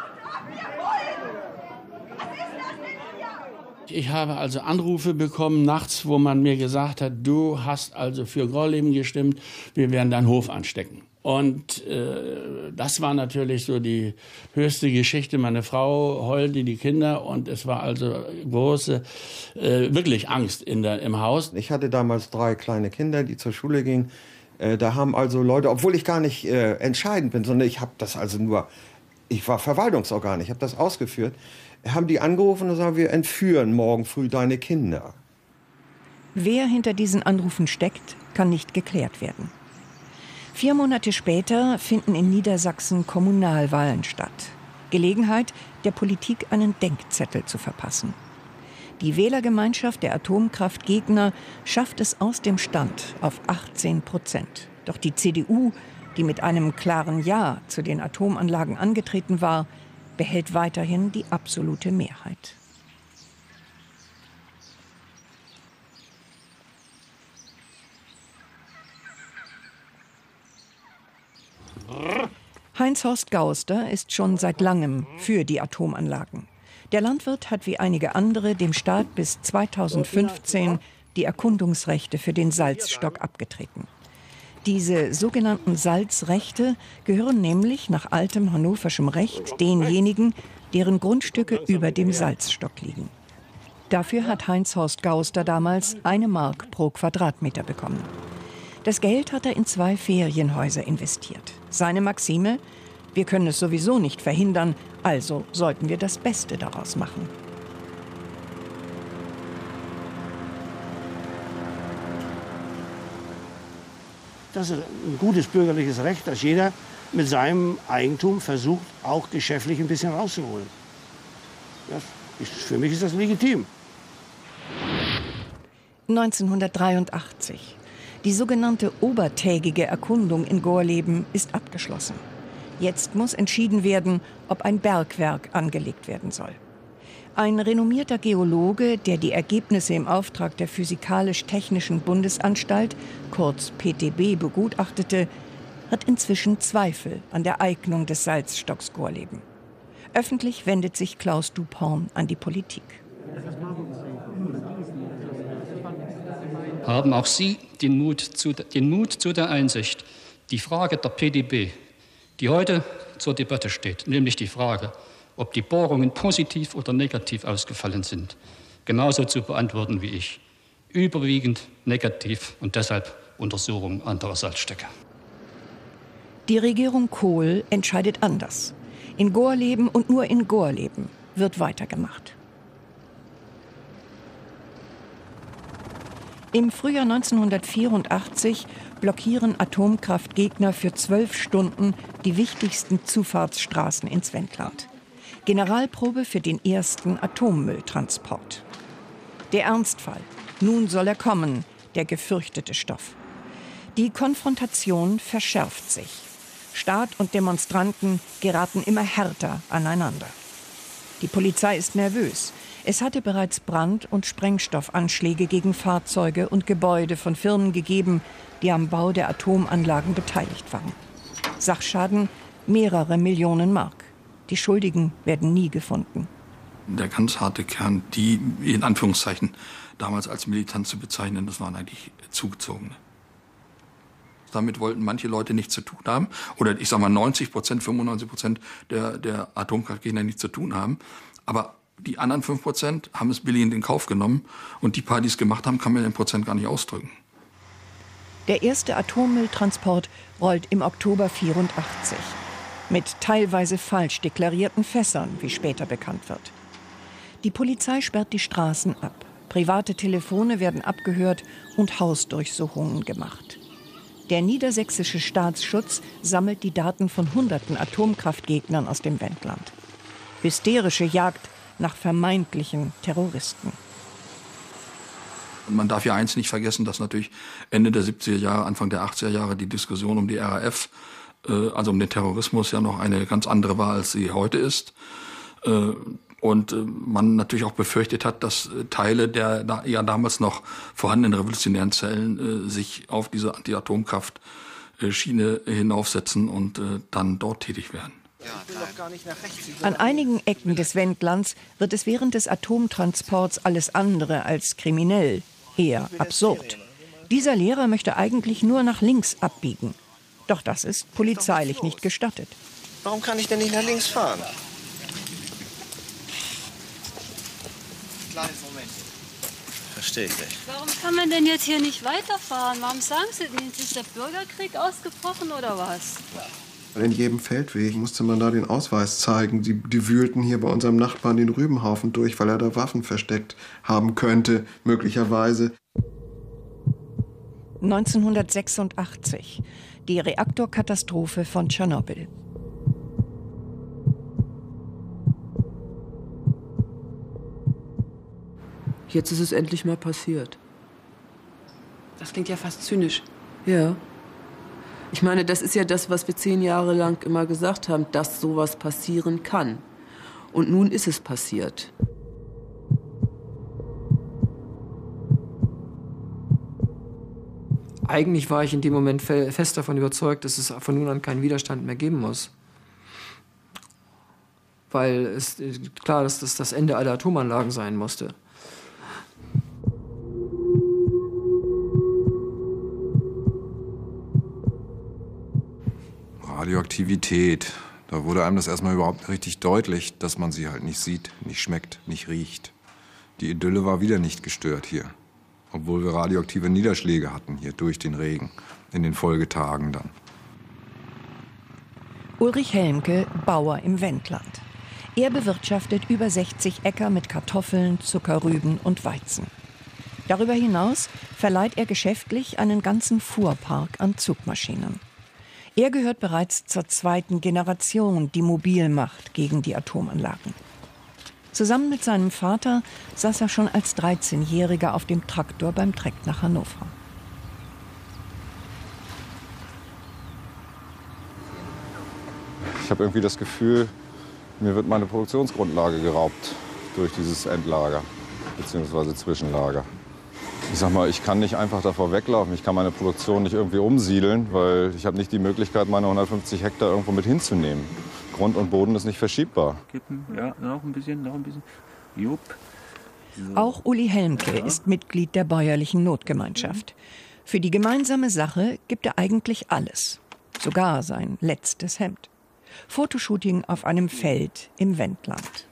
Ich habe also Anrufe bekommen nachts, wo man mir gesagt hat, du hast also für Gorleben gestimmt, wir werden deinen Hof anstecken. Und das war natürlich so die höchste Geschichte. Meine Frau heulte, die Kinder, und es war also große, wirklich Angst im Haus. Ich hatte damals 3 kleine Kinder, die zur Schule gingen. Da haben also Leute, obwohl ich gar nicht entscheidend bin, sondern ich habe das also nur, ich war Verwaltungsorgan, ich habe das ausgeführt, haben die angerufen und sagen, wir entführen morgen früh deine Kinder. Wer hinter diesen Anrufen steckt, kann nicht geklärt werden. 4 Monate später finden in Niedersachsen Kommunalwahlen statt. Gelegenheit, der Politik einen Denkzettel zu verpassen. Die Wählergemeinschaft der Atomkraftgegner schafft es aus dem Stand auf 18%. Doch die CDU, die mit einem klaren Ja zu den Atomanlagen angetreten war, behält weiterhin die absolute Mehrheit. Heinz-Horst Gauster ist schon seit langem für die Atomanlagen. Der Landwirt hat wie einige andere dem Staat bis 2015 die Erkundungsrechte für den Salzstock abgetreten. Diese sogenannten Salzrechte gehören nämlich nach altem hannoverschem Recht denjenigen, deren Grundstücke über dem Salzstock liegen. Dafür hat Heinz-Horst Gauster damals 1 Mark pro Quadratmeter bekommen. Das Geld hat er in 2 Ferienhäuser investiert. Seine Maxime: Wir können es sowieso nicht verhindern, also sollten wir das Beste daraus machen. Das ist ein gutes bürgerliches Recht, dass jeder mit seinem Eigentum versucht, auch geschäftlich ein bisschen rauszuholen. Für mich ist das legitim. 1983. Die sogenannte obertägige Erkundung in Gorleben ist abgeschlossen. Jetzt muss entschieden werden, ob ein Bergwerk angelegt werden soll. Ein renommierter Geologe, der die Ergebnisse im Auftrag der Physikalisch-Technischen Bundesanstalt, kurz PTB, begutachtete, hat inzwischen Zweifel an der Eignung des Salzstocks Gorleben. Öffentlich wendet sich Klaus Dupont an die Politik. Haben auch Sie den Mut zu der Einsicht, die Frage der PTB, die heute zur Debatte steht, nämlich die Frage, ob die Bohrungen positiv oder negativ ausgefallen sind, genauso zu beantworten wie ich. Überwiegend negativ und deshalb Untersuchung anderer Salzstöcke. Die Regierung Kohl entscheidet anders. In Gorleben und nur in Gorleben wird weitergemacht. Im Frühjahr 1984 blockieren Atomkraftgegner für 12 Stunden die wichtigsten Zufahrtsstraßen ins Wendland. Generalprobe für den ersten Atommülltransport. Der Ernstfall. Nun soll er kommen, der gefürchtete Stoff. Die Konfrontation verschärft sich. Staat und Demonstranten geraten immer härter aneinander. Die Polizei ist nervös. Es hatte bereits Brand- und Sprengstoffanschläge gegen Fahrzeuge und Gebäude von Firmen gegeben, die am Bau der Atomanlagen beteiligt waren. Sachschaden mehrere Millionen Mark. Die Schuldigen werden nie gefunden. Der ganz harte Kern, die in Anführungszeichen damals als militant zu bezeichnen, das waren eigentlich Zugezogene. Damit wollten manche Leute nichts zu tun haben. Oder ich sage mal 90%, 95% der Atomkraftgegner nichts zu tun haben. Aber die anderen 5% haben es billigend in Kauf genommen. Und die paar, die es gemacht haben, kann man in Prozent gar nicht ausdrücken. Der erste Atommülltransport rollt im Oktober 1984. Mit teilweise falsch deklarierten Fässern, wie später bekannt wird. Die Polizei sperrt die Straßen ab. Private Telefone werden abgehört und Hausdurchsuchungen gemacht. Der niedersächsische Staatsschutz sammelt die Daten von Hunderten Atomkraftgegnern aus dem Wendland. Hysterische Jagd nach vermeintlichen Terroristen. Und man darf ja eins nicht vergessen, dass natürlich Ende der 70er Jahre, Anfang der 80er Jahre die Diskussion um die RAF, also um den Terrorismus, ja noch eine ganz andere war, als sie heute ist. Und man natürlich auch befürchtet hat, dass Teile der ja damals noch vorhandenen revolutionären Zellen sich auf diese Anti-Atomkraft-Schiene hinaufsetzen und dann dort tätig werden. An einigen Ecken des Wendlands wird es während des Atomtransports alles andere als kriminell, eher absurd. Dieser Lehrer möchte eigentlich nur nach links abbiegen. Doch das ist polizeilich nicht gestattet. Warum kann ich denn nicht nach links fahren? Verstehe ich nicht. Warum kann man denn jetzt hier nicht weiterfahren? Warum sagen Sie denn, ist der Bürgerkrieg ausgebrochen oder was? In jedem Feldweg musste man da den Ausweis zeigen. Die wühlten hier bei unserem Nachbarn den Rübenhaufen durch, weil er da Waffen versteckt haben könnte, möglicherweise. 1986, die Reaktorkatastrophe von Tschernobyl. Jetzt ist es endlich mal passiert. Das klingt ja fast zynisch. Ja. Ich meine, das ist ja das, was wir 10 Jahre lang immer gesagt haben, dass sowas passieren kann. Und nun ist es passiert. Eigentlich war ich in dem Moment fest davon überzeugt, dass es von nun an keinen Widerstand mehr geben muss. Weil es klar, dass das Ende aller Atomanlagen sein musste. Radioaktivität. Da wurde einem das erstmal überhaupt richtig deutlich, dass man sie halt nicht sieht, nicht schmeckt, nicht riecht. Die Idylle war wieder nicht gestört hier. Obwohl wir radioaktive Niederschläge hatten hier durch den Regen, in den Folgetagen dann. Ulrich Helmke, Bauer im Wendland. Er bewirtschaftet über 60 Äcker mit Kartoffeln, Zuckerrüben und Weizen. Darüber hinaus verleiht er geschäftlich einen ganzen Fuhrpark an Zugmaschinen. Er gehört bereits zur 2. Generation, die mobil macht gegen die Atomanlagen. Zusammen mit seinem Vater saß er schon als 13-Jähriger auf dem Traktor beim Treck nach Hannover. Ich habe irgendwie das Gefühl, mir wird meine Produktionsgrundlage geraubt durch dieses Endlager bzw. Zwischenlager. Ich sag mal, ich kann nicht einfach davor weglaufen. Ich kann meine Produktion nicht irgendwie umsiedeln, weil ich habe nicht die Möglichkeit, meine 150 Hektar irgendwo mit hinzunehmen. Grund und Boden ist nicht verschiebbar. Kippen, ja, noch ein bisschen. Jupp. So. Auch Uli Helmke ist Mitglied der bäuerlichen Notgemeinschaft. Für die gemeinsame Sache gibt er eigentlich alles. Sogar sein letztes Hemd. Fotoshooting auf einem Feld im Wendland.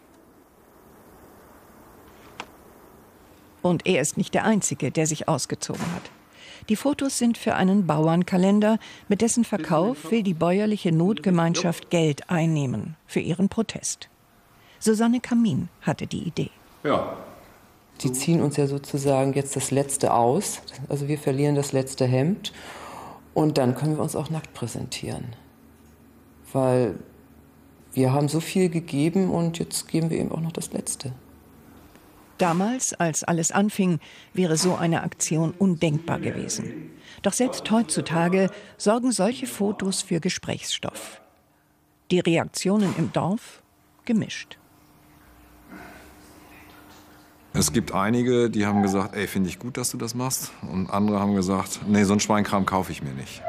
Und er ist nicht der Einzige, der sich ausgezogen hat. Die Fotos sind für einen Bauernkalender, mit dessen Verkauf will die bäuerliche Notgemeinschaft Geld einnehmen für ihren Protest. Susanne Kamin hatte die Idee. Ja. Die ziehen uns ja sozusagen jetzt das Letzte aus. Also wir verlieren das letzte Hemd. Und dann können wir uns auch nackt präsentieren. Weil wir haben so viel gegeben und jetzt geben wir eben auch noch das Letzte. Damals, als alles anfing, wäre so eine Aktion undenkbar gewesen. Doch selbst heutzutage sorgen solche Fotos für Gesprächsstoff. Die Reaktionen im Dorf gemischt. Es gibt einige, die haben gesagt, ey, finde ich gut, dass du das machst. Und andere haben gesagt, nee, so einen Schweinkram kaufe ich mir nicht.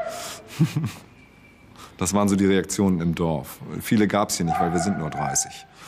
Das waren so die Reaktionen im Dorf. Viele gab es hier nicht, weil wir sind nur 30.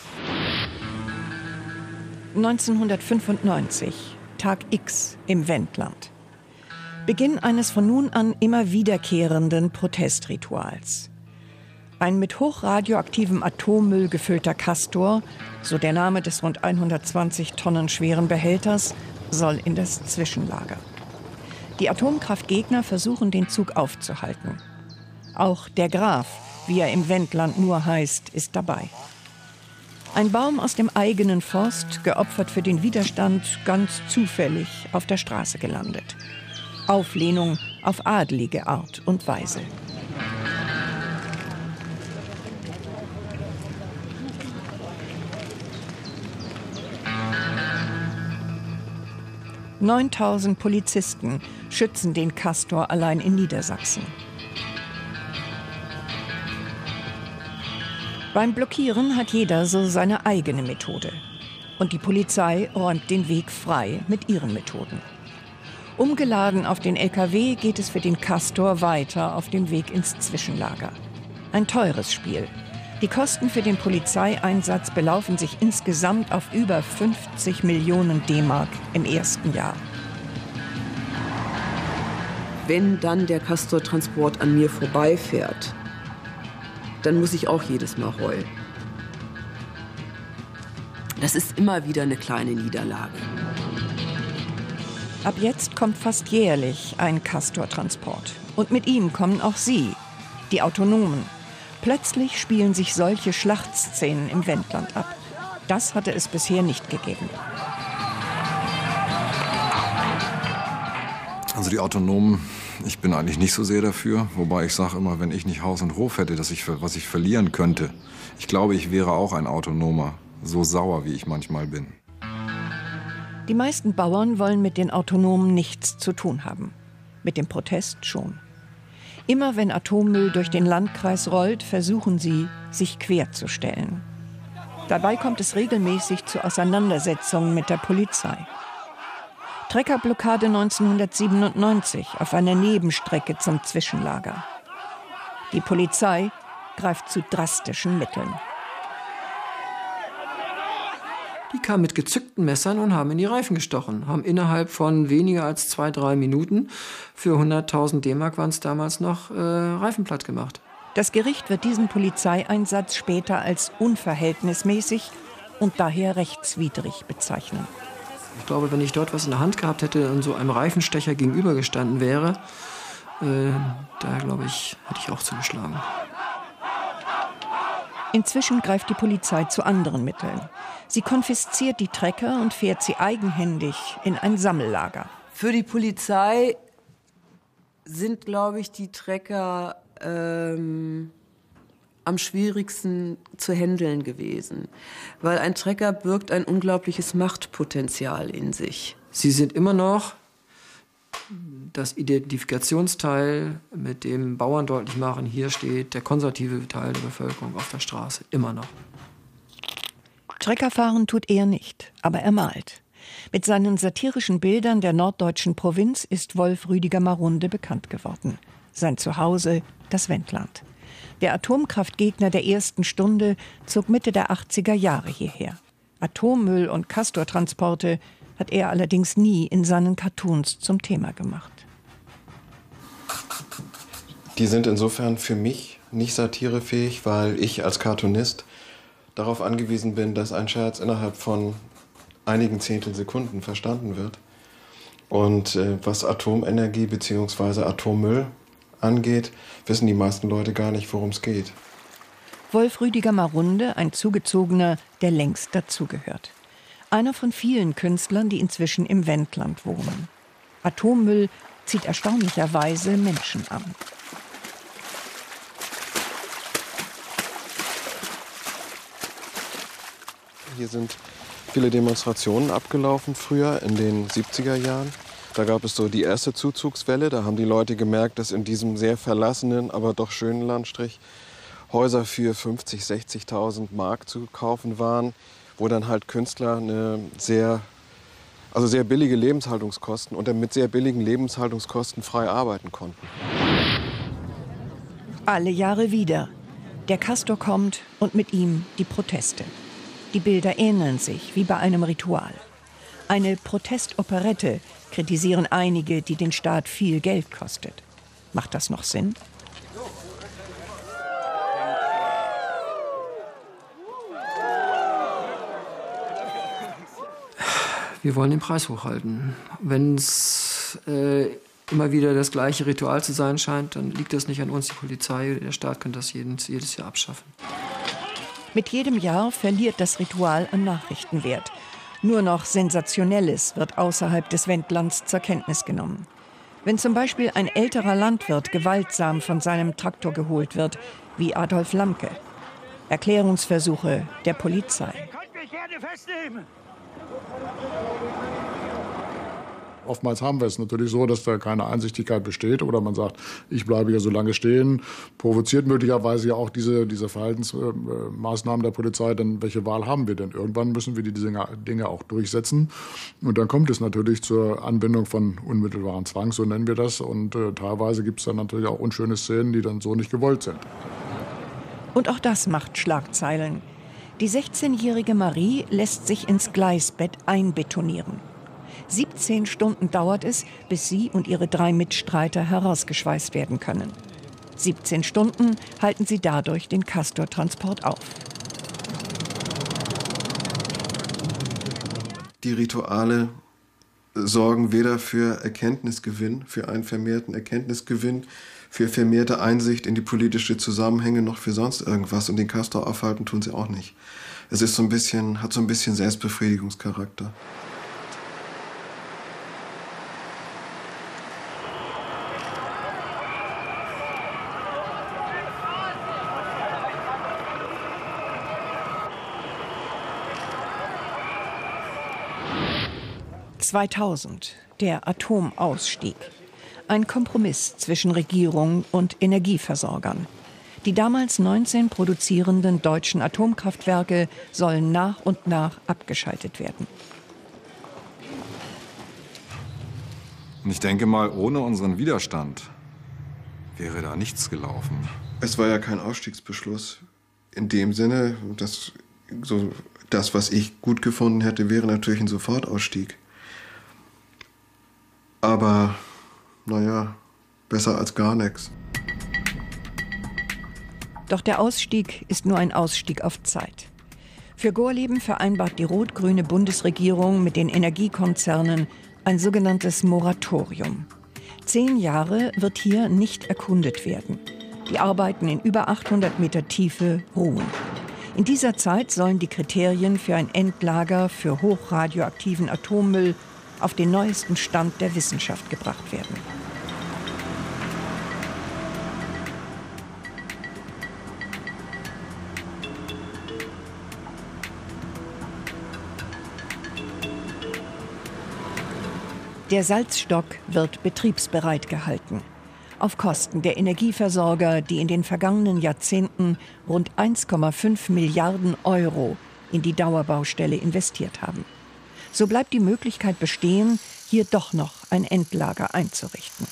1995, Tag X im Wendland. Beginn eines von nun an immer wiederkehrenden Protestrituals. Ein mit hochradioaktivem Atommüll gefüllter Castor, so der Name des rund 120 Tonnen schweren Behälters, soll in das Zwischenlager. Die Atomkraftgegner versuchen, den Zug aufzuhalten. Auch der Graf, wie er im Wendland nur heißt, ist dabei. Ein Baum aus dem eigenen Forst, geopfert für den Widerstand, ganz zufällig auf der Straße gelandet. Auflehnung auf adelige Art und Weise. 9.000 Polizisten schützen den Castor allein in Niedersachsen. Beim Blockieren hat jeder so seine eigene Methode. Und die Polizei räumt den Weg frei mit ihren Methoden. Umgeladen auf den LKW geht es für den Castor weiter auf dem Weg ins Zwischenlager. Ein teures Spiel. Die Kosten für den Polizeieinsatz belaufen sich insgesamt auf über 50 Millionen D-Mark im ersten Jahr. Wenn dann der Castor-Transport an mir vorbeifährt, dann muss ich auch jedes Mal heulen. Das ist immer wieder eine kleine Niederlage. Ab jetzt kommt fast jährlich ein Castor-Transport. Und mit ihm kommen auch sie, die Autonomen. Plötzlich spielen sich solche Schlachtszenen im Wendland ab. Das hatte es bisher nicht gegeben. Also die Autonomen, ich bin eigentlich nicht so sehr dafür. Wobei ich sage immer, wenn ich nicht Haus und Hof hätte, was ich verlieren könnte. Ich glaube, ich wäre auch ein Autonomer. So sauer, wie ich manchmal bin. Die meisten Bauern wollen mit den Autonomen nichts zu tun haben. Mit dem Protest schon. Immer wenn Atommüll durch den Landkreis rollt, versuchen sie, sich querzustellen. Dabei kommt es regelmäßig zu Auseinandersetzungen mit der Polizei. Treckerblockade 1997 auf einer Nebenstrecke zum Zwischenlager. Die Polizei greift zu drastischen Mitteln. Die kamen mit gezückten Messern und haben in die Reifen gestochen. Haben innerhalb von weniger als 2-3 Minuten für 100.000 D-Mark waren es damals noch Reifen platt gemacht. Das Gericht wird diesen Polizeieinsatz später als unverhältnismäßig und daher rechtswidrig bezeichnen. Ich glaube, wenn ich dort was in der Hand gehabt hätte und so einem Reifenstecher gegenübergestanden wäre, da glaube ich, hätte ich auch zugeschlagen. Inzwischen greift die Polizei zu anderen Mitteln. Sie konfisziert die Trecker und fährt sie eigenhändig in ein Sammellager. Für die Polizei sind, glaube ich, die Trecker am schwierigsten zu handeln gewesen. Weil ein Trecker birgt ein unglaubliches Machtpotenzial in sich. Sie sind immer noch das Identifikationsteil, mit dem Bauern deutlich machen, hier steht der konservative Teil der Bevölkerung auf der Straße. Immer noch. Treckerfahren tut er nicht, aber er malt. Mit seinen satirischen Bildern der norddeutschen Provinz ist Wolf Rüdiger Marunde bekannt geworden. Sein Zuhause, das Wendland. Der Atomkraftgegner der ersten Stunde zog Mitte der 80er Jahre hierher. Atommüll und Castortransporte hat er allerdings nie in seinen Cartoons zum Thema gemacht. Die sind insofern für mich nicht satirefähig, weil ich als Cartoonist darauf angewiesen bin, dass ein Scherz innerhalb von einigen Zehntelsekunden verstanden wird. Und was Atomenergie bzw. Atommüll angeht, wissen die meisten Leute gar nicht, worum es geht. Wolf Rüdiger Marunde, ein Zugezogener, der längst dazugehört. Einer von vielen Künstlern, die inzwischen im Wendland wohnen. Atommüll zieht erstaunlicherweise Menschen an. Hier sind viele Demonstrationen abgelaufen früher in den 70er Jahren. Da gab es so die erste Zuzugswelle. Da haben die Leute gemerkt, dass in diesem sehr verlassenen, aber doch schönen Landstrich Häuser für 50.000, 60.000 Mark zu kaufen waren, wo dann halt Künstler sehr billige Lebenshaltungskosten und mit sehr billigen Lebenshaltungskosten frei arbeiten konnten. Alle Jahre wieder. Der Castor kommt und mit ihm die Proteste. Die Bilder ähneln sich wie bei einem Ritual. Eine Protestoperette, kritisieren einige, die den Staat viel Geld kostet. Macht das noch Sinn? Wir wollen den Preis hochhalten. Wenn es immer wieder das gleiche Ritual zu sein scheint, dann liegt das nicht an uns, die Polizei. Der Staat kann das jedes Jahr abschaffen. Mit jedem Jahr verliert das Ritual an Nachrichtenwert. Nur noch Sensationelles wird außerhalb des Wendlands zur Kenntnis genommen. Wenn zum Beispiel ein älterer Landwirt gewaltsam von seinem Traktor geholt wird, wie Adolf Lamke. Erklärungsversuche der Polizei. Oftmals haben wir es natürlich so, dass da keine Einsichtigkeit besteht oder man sagt, ich bleibe hier so lange stehen, provoziert möglicherweise ja auch diese Verhaltensmaßnahmen der Polizei, denn welche Wahl haben wir denn? Irgendwann müssen wir die Dinge auch durchsetzen und dann kommt es natürlich zur Anwendung von unmittelbaren Zwang, so nennen wir das, und teilweise gibt es dann natürlich auch unschöne Szenen, die dann so nicht gewollt sind. Und auch das macht Schlagzeilen. Die 16-jährige Marie lässt sich ins Gleisbett einbetonieren. 17 Stunden dauert es, bis sie und ihre 3 Mitstreiter herausgeschweißt werden können. 17 Stunden halten sie dadurch den Castor-Transport auf. Die Rituale sorgen weder für Erkenntnisgewinn, für einen vermehrten Erkenntnisgewinn, für vermehrte Einsicht in die politische Zusammenhänge, noch für sonst irgendwas. Und den Castor aufhalten tun sie auch nicht. Es ist hat so ein bisschen Selbstbefriedigungscharakter. (2000) der Atomausstieg. Ein Kompromiss zwischen Regierung und Energieversorgern. Die damals 19 produzierenden deutschen Atomkraftwerke sollen nach und nach abgeschaltet werden. Und ich denke mal, ohne unseren Widerstand wäre da nichts gelaufen. Es war ja kein Ausstiegsbeschluss. In dem Sinne, das, was ich gut gefunden hätte, wäre natürlich ein Sofortausstieg. Aber, naja, besser als gar nichts. Doch der Ausstieg ist nur ein Ausstieg auf Zeit. Für Gorleben vereinbart die rot-grüne Bundesregierung mit den Energiekonzernen ein sogenanntes Moratorium. 10 Jahre wird hier nicht erkundet werden. Die Arbeiten in über 800 Meter Tiefe ruhen. In dieser Zeit sollen die Kriterien für ein Endlager für hochradioaktiven Atommüll auf den neuesten Stand der Wissenschaft gebracht werden. Der Salzstock wird betriebsbereit gehalten. Auf Kosten der Energieversorger, die in den vergangenen Jahrzehnten rund 1,5 Milliarden Euro in die Dauerbaustelle investiert haben. So bleibt die Möglichkeit bestehen, hier doch noch ein Endlager einzurichten.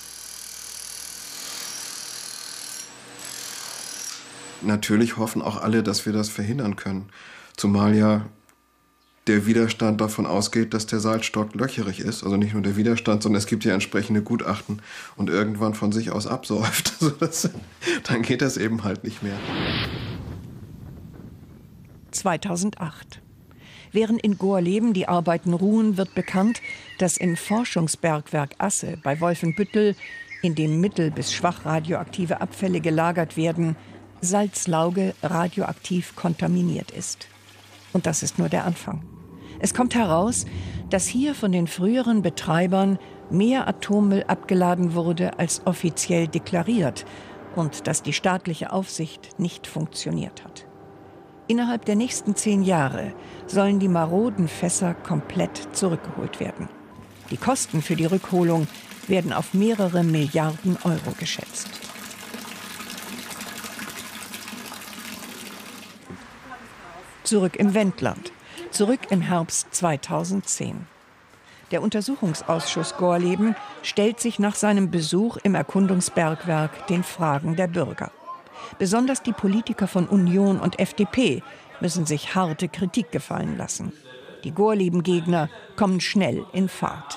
Natürlich hoffen auch alle, dass wir das verhindern können. Zumal ja der Widerstand davon ausgeht, dass der Salzstock löcherig ist. Also nicht nur der Widerstand, sondern es gibt ja entsprechende Gutachten und irgendwann von sich aus absäuft. Also dann geht das eben halt nicht mehr. 2008. Während in Gorleben die Arbeiten ruhen, wird bekannt, dass im Forschungsbergwerk Asse bei Wolfenbüttel, in dem mittel- bis schwach radioaktive Abfälle gelagert werden, Salzlauge radioaktiv kontaminiert ist. Und das ist nur der Anfang. Es kommt heraus, dass hier von den früheren Betreibern mehr Atommüll abgeladen wurde als offiziell deklariert und dass die staatliche Aufsicht nicht funktioniert hat. Innerhalb der nächsten 10 Jahre sollen die maroden Fässer komplett zurückgeholt werden. Die Kosten für die Rückholung werden auf mehrere Milliarden Euro geschätzt. Zurück im Wendland, zurück im Herbst 2010. Der Untersuchungsausschuss Gorleben stellt sich nach seinem Besuch im Erkundungsbergwerk den Fragen der Bürger. Besonders die Politiker von Union und FDP müssen sich harte Kritik gefallen lassen. Die Gorleben-Gegner kommen schnell in Fahrt.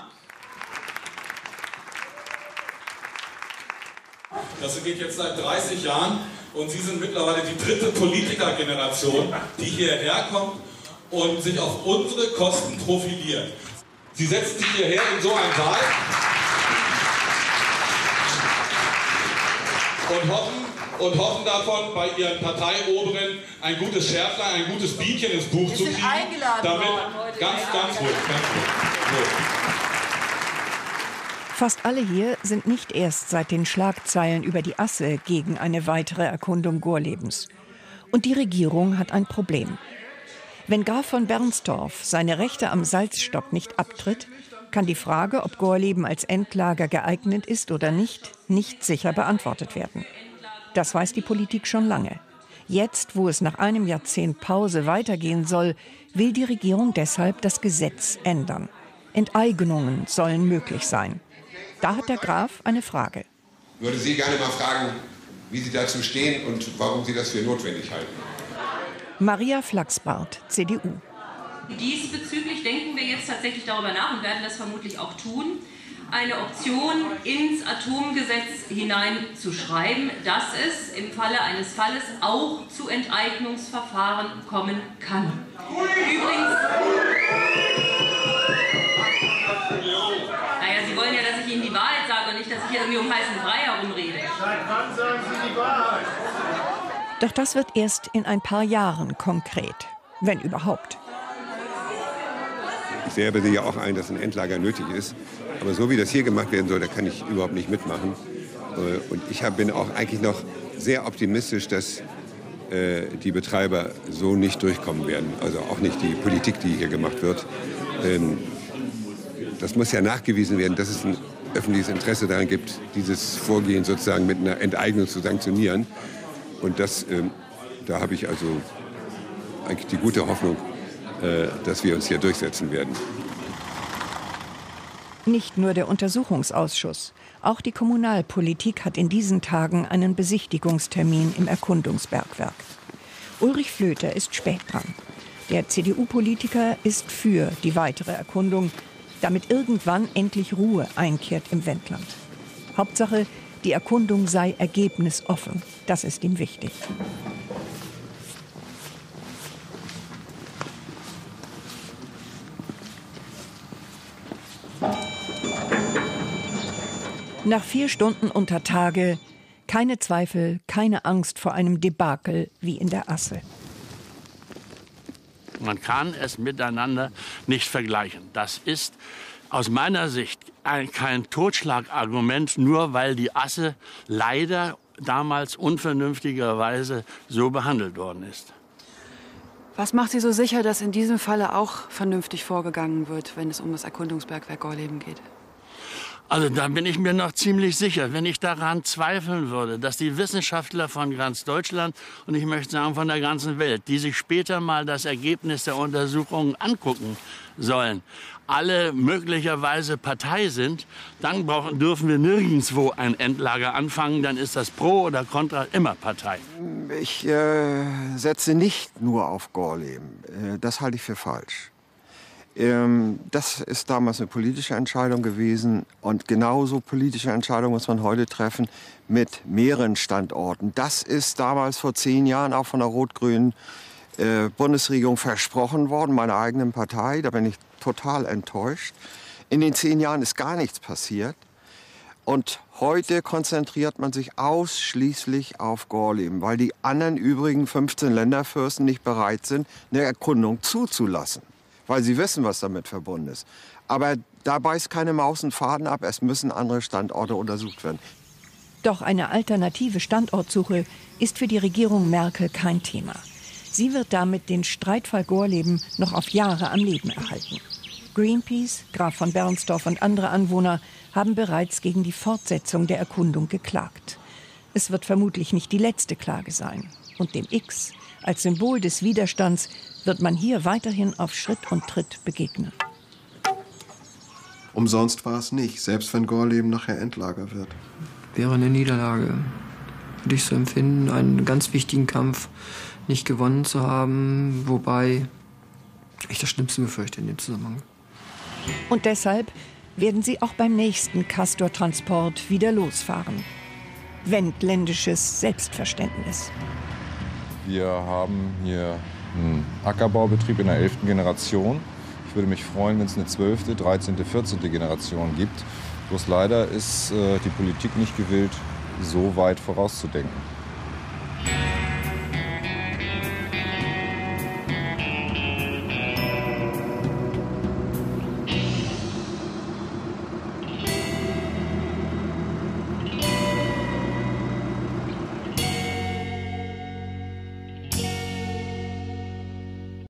Das geht jetzt seit 30 Jahren und Sie sind mittlerweile die 3. Politikergeneration, die hierher kommt und sich auf unsere Kosten profiliert. Sie setzen sich hierher in so einen Saal und hoffen davon, bei Ihren Parteioberen ein gutes Schärflein, ein gutes Bienchen ins Buch zu kriegen. Damit ganz ruhig. Fast alle hier sind nicht erst seit den Schlagzeilen über die Asse gegen eine weitere Erkundung Gorlebens. Und die Regierung hat ein Problem. Wenn Graf von Bernstorff seine Rechte am Salzstock nicht abtritt, kann die Frage, ob Gorleben als Endlager geeignet ist oder nicht sicher beantwortet werden. Das weiß die Politik schon lange. Jetzt, wo es nach einem Jahrzehnt Pause weitergehen soll, will die Regierung deshalb das Gesetz ändern. Enteignungen sollen möglich sein. Da hat der Graf eine Frage. Ich würde Sie gerne mal fragen, wie Sie dazu stehen und warum Sie das für notwendig halten. Maria Flachsbart, CDU. Diesbezüglich denken wir jetzt tatsächlich darüber nach und werden das vermutlich auch tun, eine Option ins Atomgesetz hineinzuschreiben, dass es im Falle eines Falles auch zu Enteignungsverfahren kommen kann. Übrigens, Sie wollen ja, dass ich Ihnen die Wahrheit sage und nicht, dass ich hier irgendwie um heißen Brei herumrede. Seit wann sagen Sie die Wahrheit? Doch das wird erst in ein paar Jahren konkret, wenn überhaupt. Ich sehe aber ja auch ein, dass ein Endlager nötig ist. Aber so wie das hier gemacht werden soll, da kann ich überhaupt nicht mitmachen. Und ich bin auch eigentlich noch sehr optimistisch, dass die Betreiber so nicht durchkommen werden. Also auch nicht die Politik, die hier gemacht wird. Das muss ja nachgewiesen werden, dass es ein öffentliches Interesse daran gibt, dieses Vorgehen sozusagen mit einer Enteignung zu sanktionieren. Und da habe ich also eigentlich die gute Hoffnung, dass wir uns hier durchsetzen werden. Nicht nur der Untersuchungsausschuss, auch die Kommunalpolitik hat in diesen Tagen einen Besichtigungstermin im Erkundungsbergwerk. Ulrich Flöter ist spät dran. Der CDU-Politiker ist für die weitere Erkundung, damit irgendwann endlich Ruhe einkehrt im Wendland. Hauptsache, die Erkundung sei ergebnisoffen. Das ist ihm wichtig. Nach 4 Stunden unter Tage, keine Zweifel, keine Angst vor einem Debakel wie in der Asse. Man kann es miteinander nicht vergleichen. Das ist aus meiner Sicht kein Totschlagargument, nur weil die Asse leider damals unvernünftigerweise so behandelt worden ist. Was macht Sie so sicher, dass in diesem Falle auch vernünftig vorgegangen wird, wenn es um das Erkundungsbergwerk Gorleben geht? Also da bin ich mir noch ziemlich sicher, wenn ich daran zweifeln würde, dass die Wissenschaftler von ganz Deutschland und ich möchte sagen von der ganzen Welt, die sich später mal das Ergebnis der Untersuchungen angucken sollen, alle möglicherweise Partei sind, dann dürfen wir nirgendwo ein Endlager anfangen, dann ist das pro oder contra immer Partei. Ich setze nicht nur auf Gorleben, das halte ich für falsch. Das ist damals eine politische Entscheidung gewesen und genauso politische Entscheidungen muss man heute treffen mit mehreren Standorten. Das ist damals vor 10 Jahren auch von der rot-grünen Bundesregierung versprochen worden, meiner eigenen Partei. Da bin ich total enttäuscht. In den 10 Jahren ist gar nichts passiert. Und heute konzentriert man sich ausschließlich auf Gorleben, weil die anderen übrigen 15 Länderfürsten nicht bereit sind, eine Erkundung zuzulassen. Weil sie wissen, was damit verbunden ist. Aber da beißt keine Maus einen Faden ab. Es müssen andere Standorte untersucht werden. Doch eine alternative Standortsuche ist für die Regierung Merkel kein Thema. Sie wird damit den Streitfall Gorleben noch auf Jahre am Leben erhalten. Greenpeace, Graf von Bernstorff und andere Anwohner haben bereits gegen die Fortsetzung der Erkundung geklagt. Es wird vermutlich nicht die letzte Klage sein. Und dem X als Symbol des Widerstands wird man hier weiterhin auf Schritt und Tritt begegnen. Umsonst war es nicht, selbst wenn Gorleben nachher Endlager wird. Wäre eine Niederlage, würde ich so empfinden, einen ganz wichtigen Kampf nicht gewonnen zu haben, wobei ich das Schlimmste befürchte in dem Zusammenhang. Und deshalb werden sie auch beim nächsten Castor-Transport wieder losfahren. Wendländisches Selbstverständnis. Wir haben hier einen Ackerbaubetrieb in der 11. Generation. Ich würde mich freuen, wenn es eine 12., 13., 14. Generation gibt. Bloß leider ist die Politik nicht gewillt, so weit vorauszudenken.